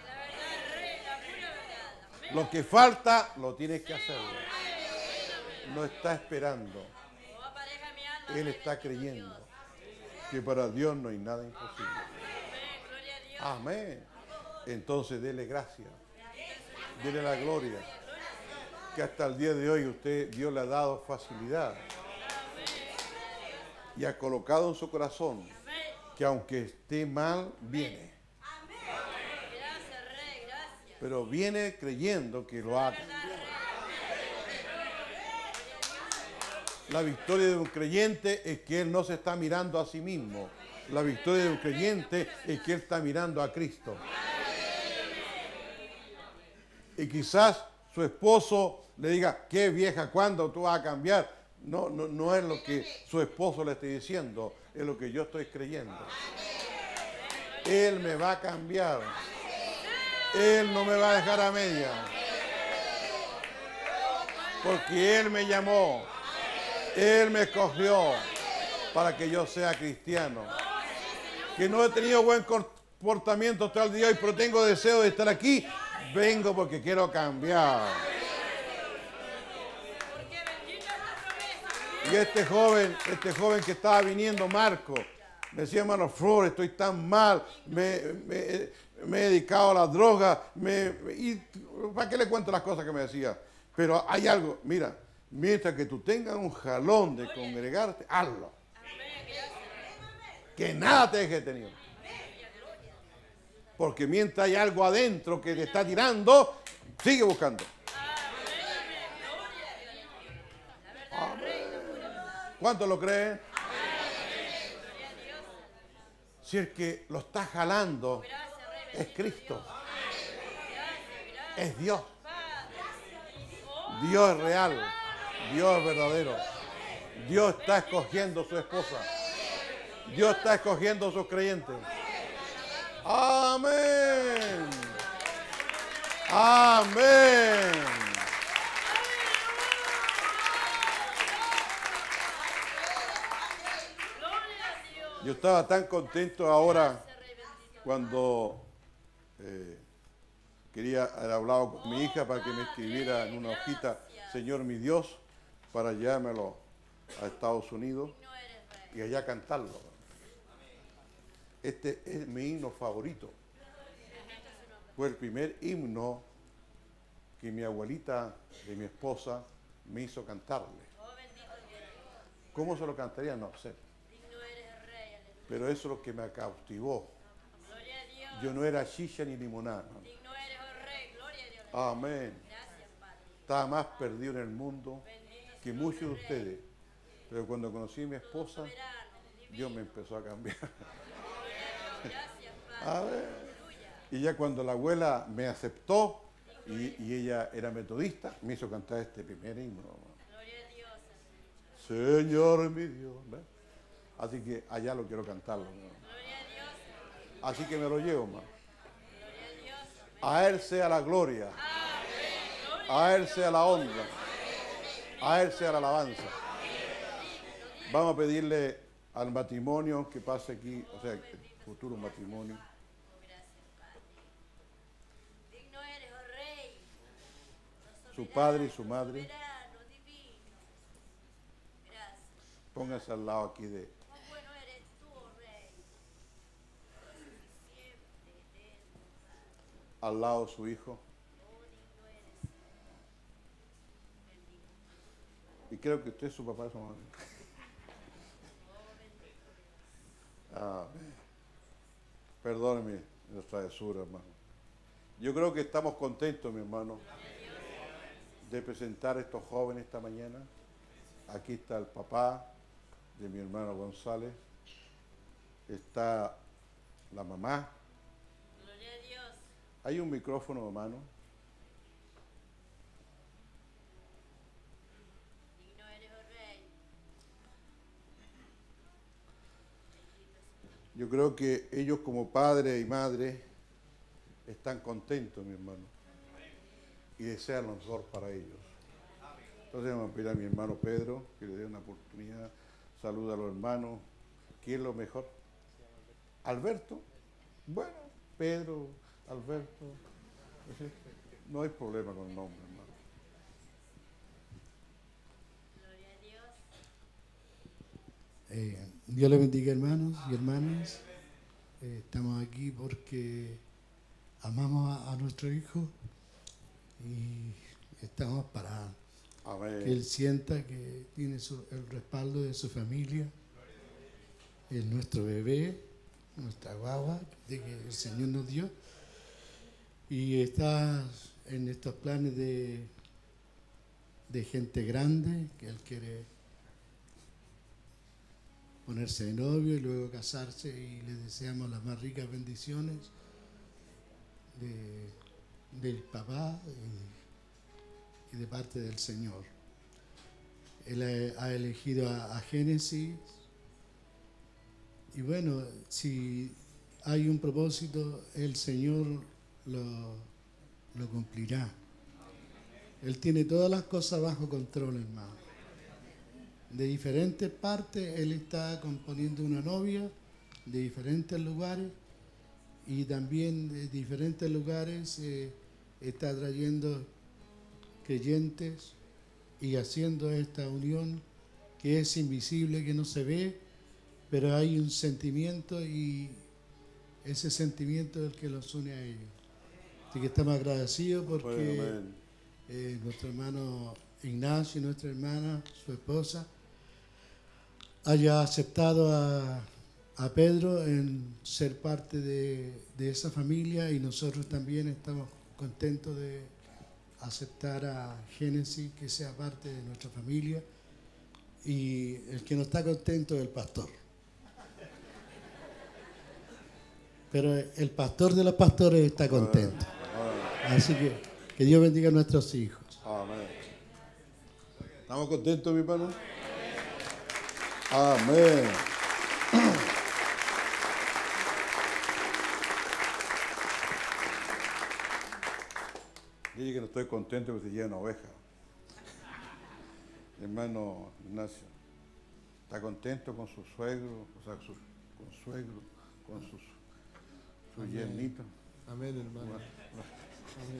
Lo que falta, lo tienes que hacer. No está esperando. Él está creyendo que para Dios no hay nada imposible. Amén. Entonces, dele gracias. Dele la gloria. Que hasta el día de hoy Dios le ha dado facilidad. Y ha colocado en su corazón que aunque esté mal, viene. Pero viene creyendo que lo ha cambiado. La victoria de un creyente es que él no se está mirando a sí mismo. La victoria de un creyente es que él está mirando a Cristo. Y quizás su esposo le diga, qué vieja, ¿cuándo tú vas a cambiar? No es lo que su esposo le esté diciendo, es lo que yo estoy creyendo. Él me va a cambiar. Él no me va a dejar a media. Porque Él me llamó. Él me escogió para que yo sea cristiano. Que no he tenido buen comportamiento hasta el día de hoy, pero tengo deseo de estar aquí. Vengo porque quiero cambiar. Y este joven que estaba viniendo, Marco, me decía, hermano Flores, estoy tan mal, me he dedicado a la droga, y ¿para qué le cuento las cosas que me decía? Pero hay algo, mira, mientras que tú tengas un jalón de congregarte, hazlo. Que nada te deje detenido. Porque mientras hay algo adentro que te está tirando, sigue buscando. Amén. ¿Cuántos lo creen? Si el que lo está jalando es Cristo, es Dios. Dios es real, Dios es verdadero. Dios está escogiendo a su esposa. Dios está escogiendo a sus creyentes. Amén. Amén. Yo estaba tan contento ahora cuando quería haber hablado con mi hija para que me escribiera en una hojita, Señor mi Dios, para llevármelo a Estados Unidos y allá cantarlo. Este es mi himno favorito. Fue el primer himno que mi abuelita de mi esposa me hizo cantarle. ¿Cómo se lo cantaría? No sé. Pero eso es lo que me cautivó. Yo no era chicha ni limonada. Amén. Estaba más perdido en el mundo que muchos de ustedes. Pero cuando conocí a mi esposa, Dios me empezó a cambiar. A ver. Y ya cuando la abuela me aceptó y ella era metodista, me hizo cantar este primer himno. Señor mi Dios. ¿Ves? Así que allá lo quiero cantarlo. ¿No? Así que me lo llevo, hermano. A Él sea la gloria. A Él sea la honra. A Él sea la alabanza. Vamos a pedirle al matrimonio que pase aquí, o sea, el futuro matrimonio. Su padre y su madre. Pónganse al lado aquí de... Al lado de su hijo. Y creo que usted es su papá y su mamá. Perdóneme nuestra travesura, hermano. Yo creo que estamos contentos, mi hermano, de presentar a estos jóvenes esta mañana. Aquí está el papá de mi hermano González. Está la mamá. Gloria a Dios. Hay un micrófono, hermano. Digno eres, oh Rey. Yo creo que ellos como padre y madre están contentos, mi hermano, y desean lo mejor para ellos. Entonces vamos a pedir a mi hermano Pedro que le dé una oportunidad. Saluda a los hermanos. ¿Quién es lo mejor? ¿Alberto? Bueno, Pedro, Alberto. No hay problema con el nombre, hermano. Gloria a Dios. Dios les bendiga, hermanos y hermanas. Estamos aquí porque amamos a nuestro hijo y estamos para Amén. que él sienta que tiene el respaldo de su familia. Es nuestro bebé, nuestra guagua de que el Señor nos dio. Y está en estos planes de gente grande, que él quiere ponerse de novio y luego casarse, y le deseamos las más ricas bendiciones del papá y de parte del Señor. Él ha elegido a Génesis, y bueno, si hay un propósito, el Señor lo cumplirá. Él tiene todas las cosas bajo control, hermano. De diferentes partes, él está componiendo una novia de diferentes lugares, y también de diferentes lugares está trayendo creyentes y haciendo esta unión que es invisible, que no se ve, pero hay un sentimiento, y ese sentimiento es el que los une a ellos. Así que estamos agradecidos porque nuestro hermano Ignacio y nuestra hermana, su esposa, haya aceptado a Pedro en ser parte de esa familia, y nosotros también estamos contentos de aceptar a Génesis que sea parte de nuestra familia, y el que no está contento es el pastor. Pero el pastor de los pastores está contento. Así que Dios bendiga a nuestros hijos. Amén. ¿Estamos contentos, mi hermano? Amén. Dije que no estoy contento que se lleve una oveja. Hermano Ignacio, ¿está contento con su suegro, o sea, con consuegro, con su yernito. Amén, hermano. Amén.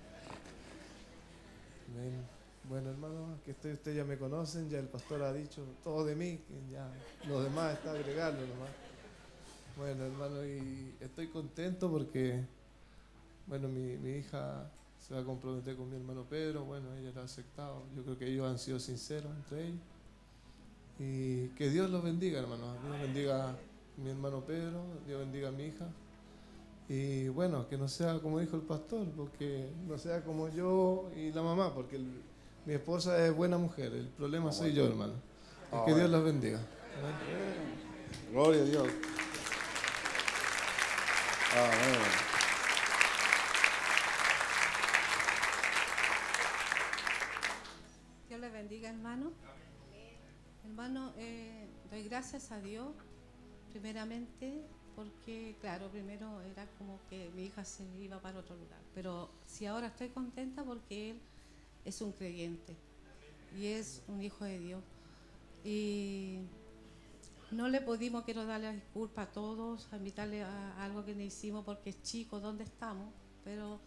Amén. Bueno, hermano, aquí estoy, ustedes ya me conocen, ya el pastor ha dicho todo de mí, que ya lo demás está agregando nomás. Bueno, hermano, y estoy contento porque, bueno, mi hija se va a comprometer con mi hermano Pedro, bueno, ella lo ha aceptado, yo creo que ellos han sido sinceros entre ellos. Y que Dios los bendiga, hermano, Dios bendiga a mi hermano Pedro, Dios bendiga a mi hija. Y bueno, que no sea como dijo el pastor, porque no sea como yo y la mamá, porque mi esposa es buena mujer, el problema soy yo, hermano. Y que Dios los bendiga. Amén. Gloria a Dios. Amén. Dios les bendiga, hermano. Hermano, doy gracias a Dios, primeramente, porque, claro, primero era como que mi hija se iba para otro lugar. Pero sí, ahora estoy contenta porque él es un creyente y es un hijo de Dios. Y no le pudimos, quiero darle las disculpas a todos, a invitarle a algo que no hicimos porque es chico donde estamos, pero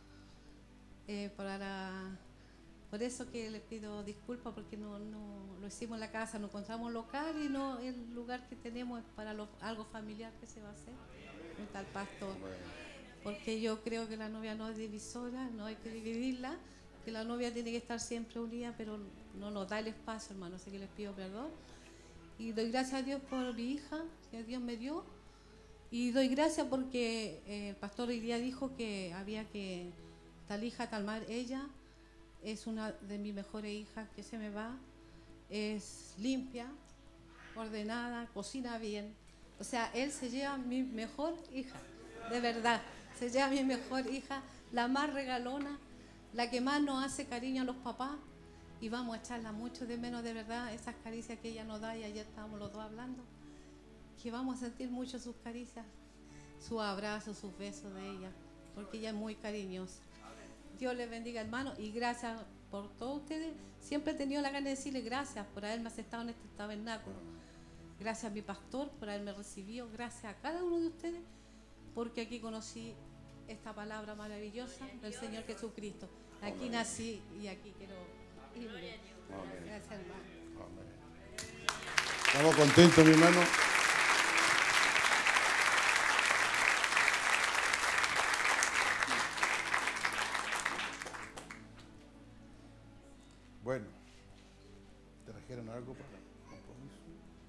por eso que le pido disculpas porque no lo hicimos en la casa, nos encontramos local y no el lugar que tenemos es para algo familiar que se va a hacer junto al pastor. Porque yo creo que la novia no es divisora, no hay que dividirla, que la novia tiene que estar siempre unida, pero no nos da el espacio, hermano, así que les pido perdón. Y doy gracias a Dios por mi hija que Dios me dio. Y doy gracias porque el pastor hoy día dijo que había que tal hija, tal madre, ella es una de mis mejores hijas que se me va, es limpia, ordenada, cocina bien. O sea, él se lleva a mi mejor hija, de verdad, se lleva a mi mejor hija, la más regalona, la que más nos hace cariño a los papás, y vamos a echarla mucho de menos, de verdad, esas caricias que ella nos da, y ayer estábamos los dos hablando, que vamos a sentir mucho sus caricias, sus abrazos, sus besos de ella, porque ella es muy cariñosa. Dios les bendiga, hermano, y gracias por todos ustedes. Siempre he tenido la gana de decirles gracias por haberme aceptado en este tabernáculo. Gracias a mi pastor por haberme recibido. Gracias a cada uno de ustedes, porque aquí conocí esta palabra maravillosa del Señor Jesucristo. Aquí nací y aquí quiero irme. Gracias, hermano. Amén. Estamos contentos, mi hermano. Bueno, ¿trajeron algo para el compromiso?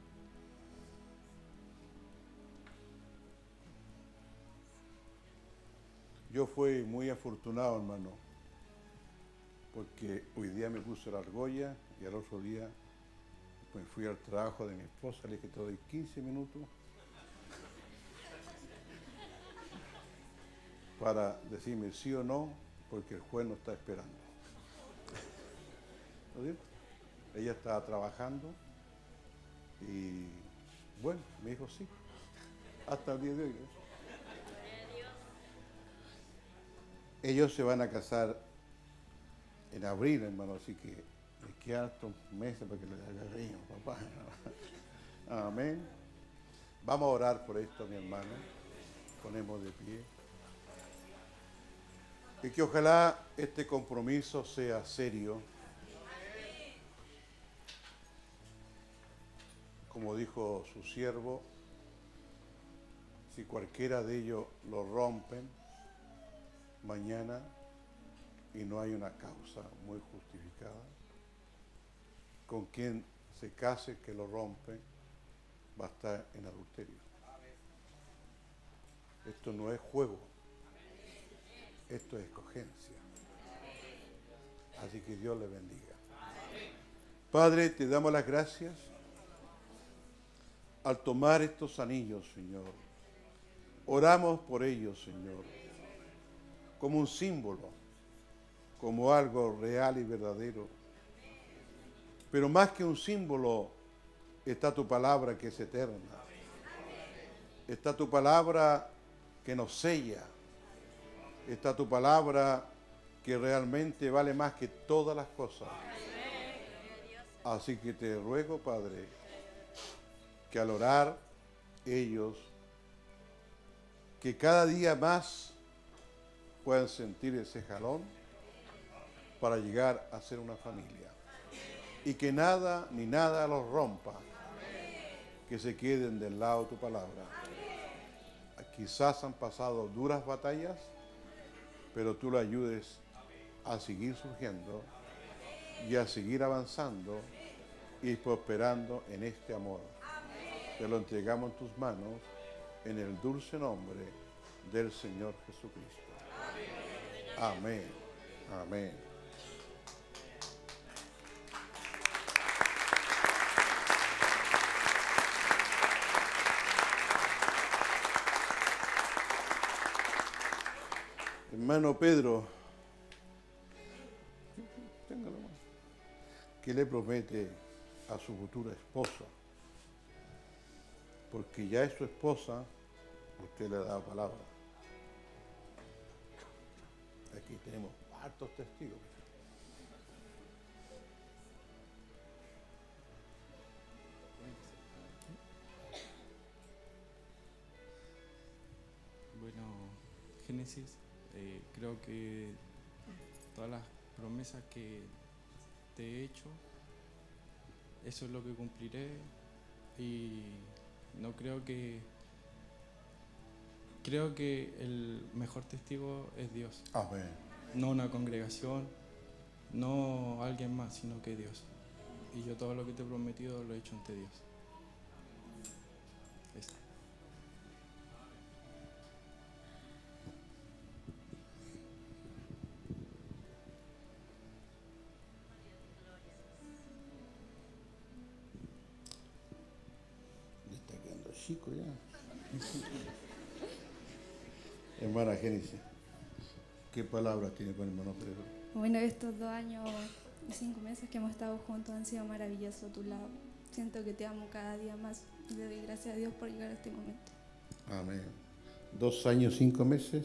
Yo fui muy afortunado, hermano, porque hoy día me puse la argolla y al otro día pues fui al trabajo de mi esposa, le dije te doy 15 minutos para decirme sí o no, porque el juez no está esperando. ¿No es cierto? Ella estaba trabajando y bueno, me dijo sí, hasta el día de hoy. Ellos se van a casar en abril, hermano, así que les quedan estos meses para que les haga cariño, papá. Amén. Vamos a orar por esto, mi hermano. Ponemos de pie. Y que ojalá este compromiso sea serio. Como dijo su siervo, si cualquiera de ellos lo rompen mañana y no hay una causa muy justificada, con quien se case que lo rompe va a estar en adulterio. Esto no es juego, esto es escogencia. Así que Dios le bendiga. Padre, te damos las gracias al tomar estos anillos, Señor. Oramos por ellos, Señor, como un símbolo, como algo real y verdadero. Pero más que un símbolo, está tu palabra que es eterna. Está tu palabra que nos sella. Está tu palabra que realmente vale más que todas las cosas. Así que te ruego, Padre, que al orar ellos que cada día más puedan sentir ese jalón para llegar a ser una familia. Y que nada ni nada los rompa. Que se queden del lado de tu palabra. Quizás han pasado duras batallas, pero tú le ayudes a seguir surgiendo y a seguir avanzando y prosperando en este amor. Te lo entregamos en tus manos en el dulce nombre del Señor Jesucristo. Amén. Amén. Hermano Pedro, ¿qué le promete a su futura esposa? Porque ya es su esposa, usted le ha dado palabra. Aquí tenemos hartos testigos. Bueno, Génesis, creo que todas las promesas que te he hecho, eso es lo que cumpliré, y no creo que el mejor testigo es Dios. Amén. No una congregación, no alguien más, sino que Dios. Y yo todo lo que te he prometido lo he hecho ante Dios. Eso. Me está quedando chico ya. Hermana Génesis, ¿qué palabras tiene con el hermano Pedro? Bueno, estos 2 años y 5 meses que hemos estado juntos han sido maravillosos a tu lado. Siento que te amo cada día más y le doy gracias a Dios por llegar a este momento. Amén. 2 años, 5 meses.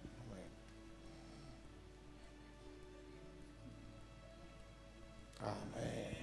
Amén.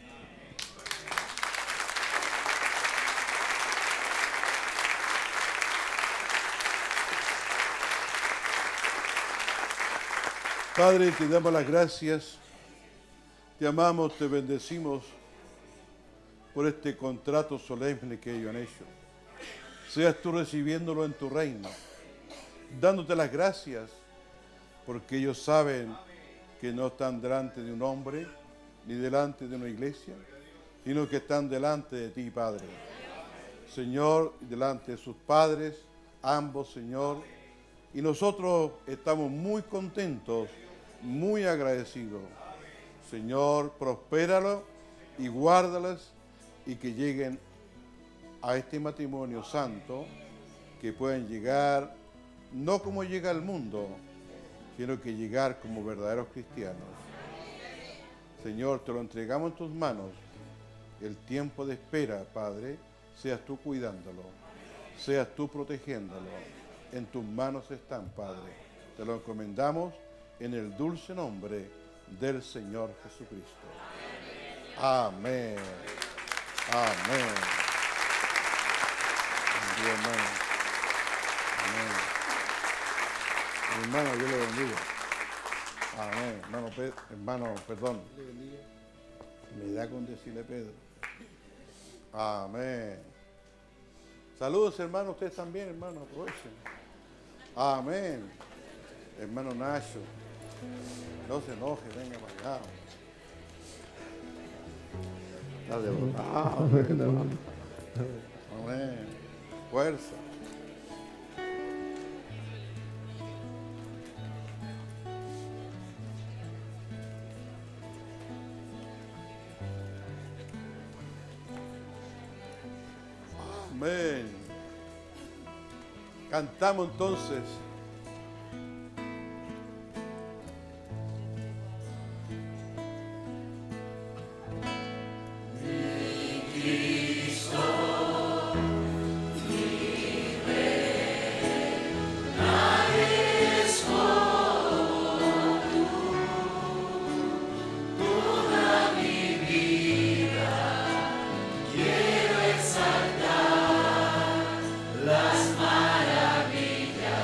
Padre, te damos las gracias, te amamos, te bendecimos por este contrato solemne que ellos han hecho. Seas tú recibiéndolo en tu reino, dándote las gracias, porque ellos saben que no están delante de un hombre, ni delante de una iglesia, sino que están delante de ti, Padre. Señor, delante de sus padres, ambos, Señor, y nosotros estamos muy contentos, muy agradecidos. Señor, prospéralo y guárdalas y que lleguen a este matrimonio santo, que puedan llegar no como llega el mundo, sino que llegar como verdaderos cristianos. Señor, te lo entregamos en tus manos. El tiempo de espera, Padre, seas tú cuidándolo, seas tú protegiéndolo. En tus manos están, Padre. Te lo encomendamos en el dulce nombre del Señor Jesucristo. Amén. Amén. Dios, hermano. Amén. Hermano, Dios le bendiga. Amén. Hermano, perdón. Me da con decirle Pedro. Amén. Saludos, hermano. Ustedes también, hermano. Aprovechen. Amén. Hermano Nacho. No se enoje, venga para acá. Está derrotado. Amén. Fuerza. Amén. Cantamos entonces. Las maravillas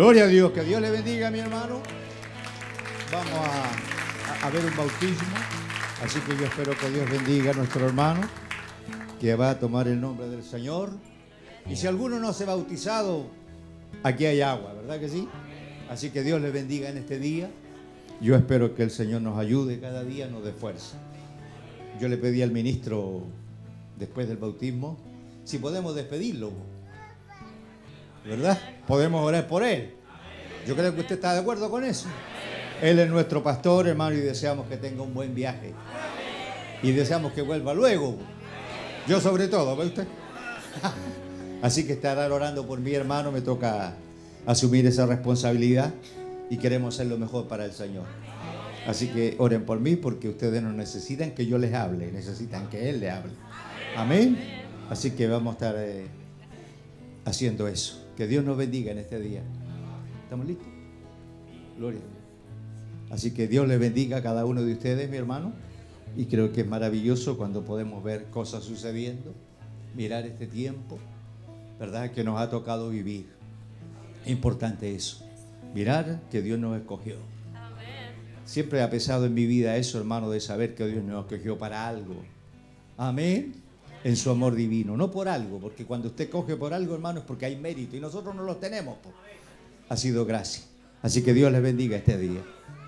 Gloria a Dios, que Dios le bendiga, mi hermano. Vamos a ver un bautismo, así que yo espero que Dios bendiga a nuestro hermano, que va a tomar el nombre del Señor. Y si alguno no se ha bautizado, aquí hay agua, ¿verdad que sí? Así que Dios le bendiga en este día. Yo espero que el Señor nos ayude cada día, nos dé fuerza. Yo le pedí al ministro, después del bautismo, si podemos despedirlo, ¿verdad? Podemos orar por él. Yo creo que usted está de acuerdo con eso. Él es nuestro pastor, hermano, y deseamos que tenga un buen viaje. Y deseamos que vuelva luego. Yo sobre todo, ¿ve usted? Así que estarán orando por mi hermano, me toca asumir esa responsabilidad y queremos hacer lo mejor para el Señor. Así que oren por mí porque ustedes no necesitan que yo les hable, necesitan que Él les hable. Amén. Así que vamos a estar haciendo eso. Que Dios nos bendiga en este día. ¿Estamos listos? Gloria a Dios. Así que Dios les bendiga a cada uno de ustedes, mi hermano. Y creo que es maravilloso cuando podemos ver cosas sucediendo, mirar este tiempo, ¿verdad? Que nos ha tocado vivir. Es importante eso. Mirar que Dios nos escogió. Siempre ha pesado en mi vida eso, hermano, de saber que Dios nos escogió para algo. Amén. En su amor divino. No por algo, porque cuando usted coge por algo, hermano, es porque hay mérito. Y nosotros no lo tenemos. Ha sido gracia. Así que Dios les bendiga este día.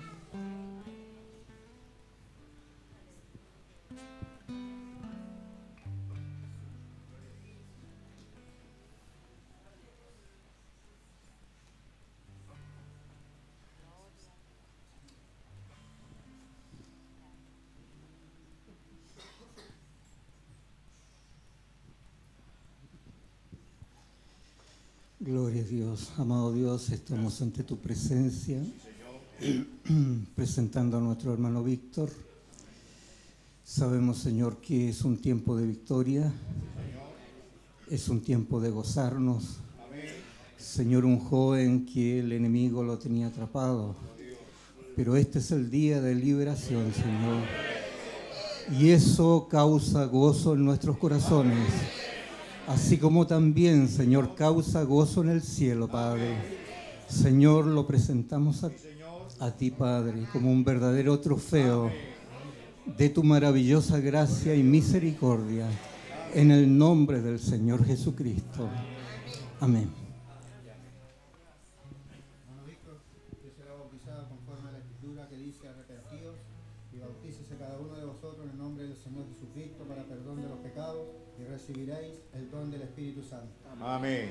Gloria a Dios, amado Dios, estamos ante tu presencia, presentando a nuestro hermano Víctor. Sabemos, Señor, que es un tiempo de victoria, es un tiempo de gozarnos. Señor, un joven que el enemigo lo tenía atrapado, pero este es el día de liberación, Señor. Y eso causa gozo en nuestros corazones. Así como también, Señor, causa gozo en el cielo, Padre. Señor, lo presentamos a ti, Padre, como un verdadero trofeo de tu maravillosa gracia y misericordia, en el nombre del Señor Jesucristo. Amén. Hermano Víctor, usted será bautizado conforme a la Escritura que dice: arrepentíos y bautícese cada uno de vosotros en el nombre del Señor Jesucristo para perdón de los pecados, y recibiréis el don del Espíritu Santo. Amén.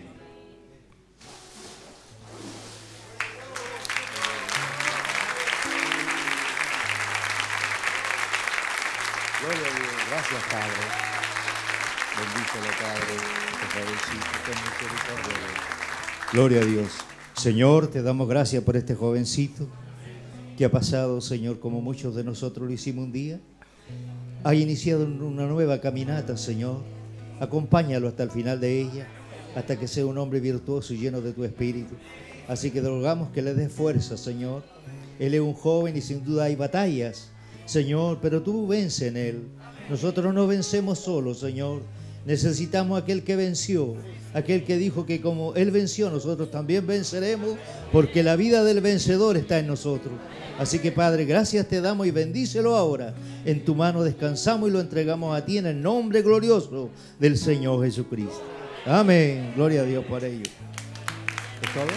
Gloria a Dios. Gracias, Padre. Bendícelo, Padre. Ten misericordia de él. Gloria a Dios. Señor, te damos gracias por este jovencito que ha pasado, Señor, como muchos de nosotros lo hicimos un día. Ha iniciado una nueva caminata, Señor. Acompáñalo hasta el final de ella, hasta que sea un hombre virtuoso y lleno de tu espíritu. Así que te rogamos que le des fuerza, Señor. Él es un joven y sin duda hay batallas, Señor, pero tú vence en él. Nosotros no vencemos solos, Señor. Necesitamos aquel que venció, aquel que dijo que como él venció, nosotros también venceremos, porque la vida del vencedor está en nosotros. Así que, Padre, gracias te damos y bendícelo ahora. En tu mano descansamos y lo entregamos a ti en el nombre glorioso del Señor Jesucristo. Amén. Gloria a Dios por ello. ¿Es todo?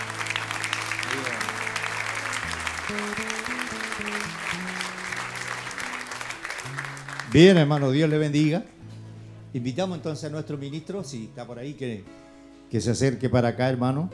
Bien, hermano, Dios le bendiga. Invitamos entonces a nuestro ministro, si está por ahí, que se acerque para acá, hermano.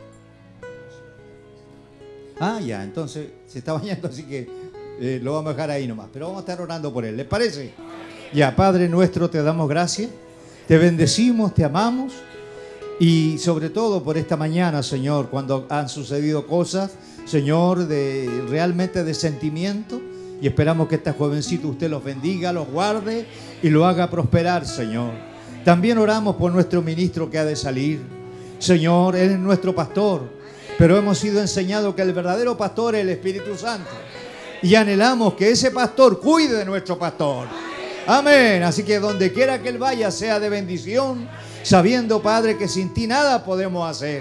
Ah, ya, entonces se está bañando, así que lo vamos a dejar ahí nomás. Pero vamos a estar orando por él, ¿les parece? Ya, Padre nuestro, te damos gracias, te bendecimos, te amamos. Y sobre todo por esta mañana, Señor, cuando han sucedido cosas, Señor, realmente de sentimiento. Y esperamos que esta jovencita usted los bendiga, los guarde y lo haga prosperar, Señor. También oramos por nuestro ministro que ha de salir. Señor, Él es nuestro pastor. Pero hemos sido enseñados que el verdadero pastor es el Espíritu Santo. Y anhelamos que ese pastor cuide de nuestro pastor. Amén. Así que donde quiera que Él vaya sea de bendición, sabiendo, Padre, que sin ti nada podemos hacer.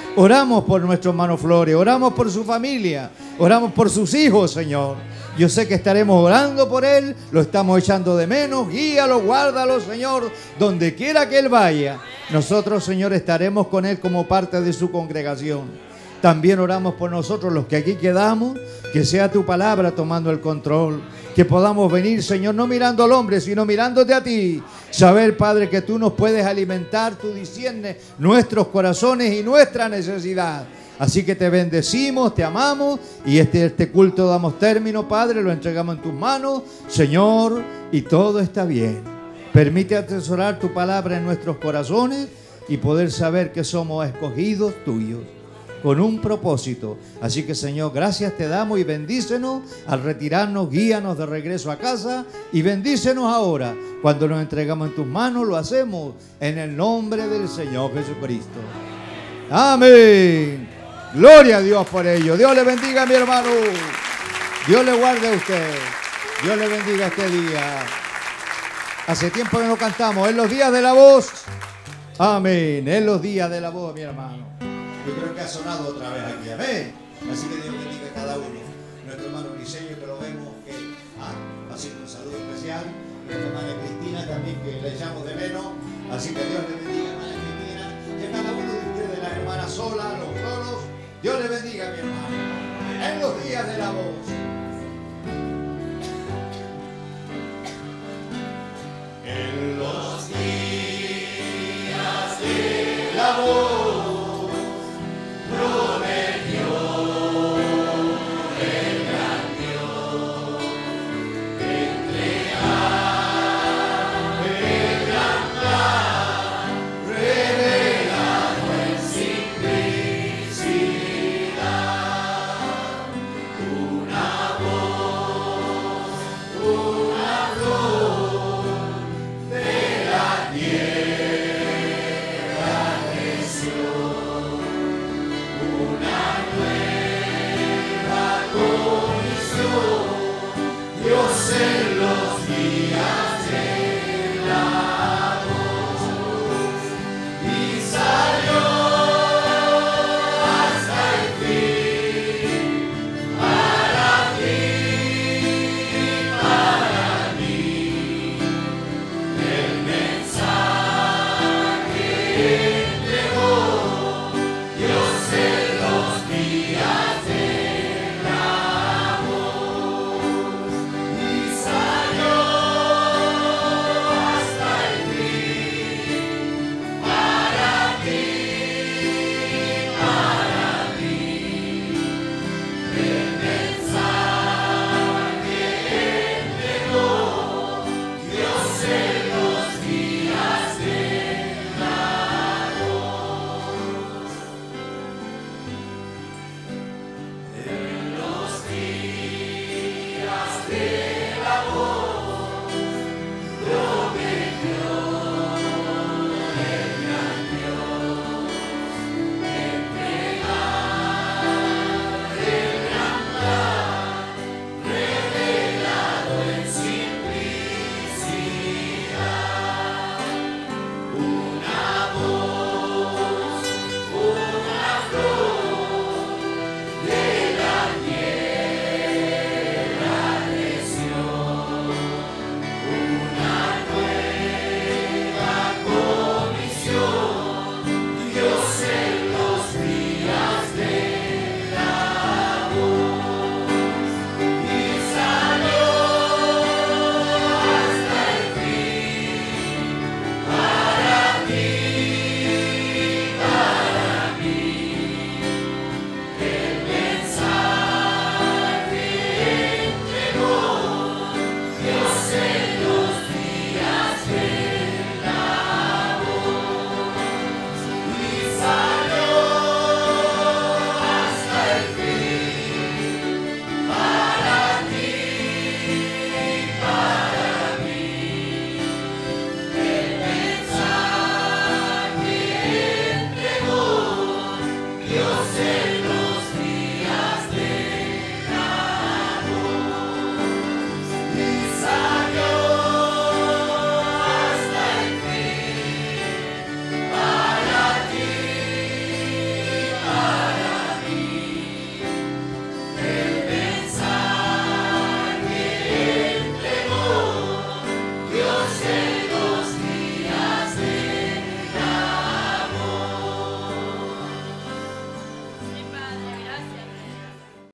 Oramos por nuestro hermano Flores, oramos por su familia, oramos por sus hijos, Señor. Yo sé que estaremos orando por él, lo estamos echando de menos. Guíalo, guárdalo, Señor, donde quiera que él vaya. Nosotros, Señor, estaremos con él como parte de su congregación. También oramos por nosotros, los que aquí quedamos, que sea tu palabra tomando el control. Que podamos venir, Señor, no mirando al hombre, sino mirándote a ti. Saber, Padre, que tú nos puedes alimentar, tú disciernes nuestros corazones y nuestra necesidad. Así que te bendecimos, te amamos y este culto damos término, Padre, lo entregamos en tus manos, Señor, y todo está bien. Permite atesorar tu palabra en nuestros corazones y poder saber que somos escogidos tuyos con un propósito. Así que, Señor, gracias te damos y bendícenos al retirarnos, guíanos de regreso a casa y bendícenos ahora. Cuando nos entregamos en tus manos, lo hacemos en el nombre del Señor Jesucristo. Amén. Gloria a Dios por ello. Dios le bendiga a mi hermano. Dios le guarde a usted. Dios le bendiga este día. Hace tiempo que no cantamos. En los días de la voz. Amén. En los días de la voz, mi hermano. Yo creo que ha sonado otra vez aquí. Amén. Así que Dios bendiga a cada uno. Nuestro hermano Briseño, que lo vemos que haciendo un saludo especial. Nuestra hermana Cristina también, que le echamos de menos. Así que Dios le bendiga, hermana Cristina. Y a cada uno de ustedes, las hermanas solas, los tronos. Dios le bendiga, mi hermano. En los días de la voz.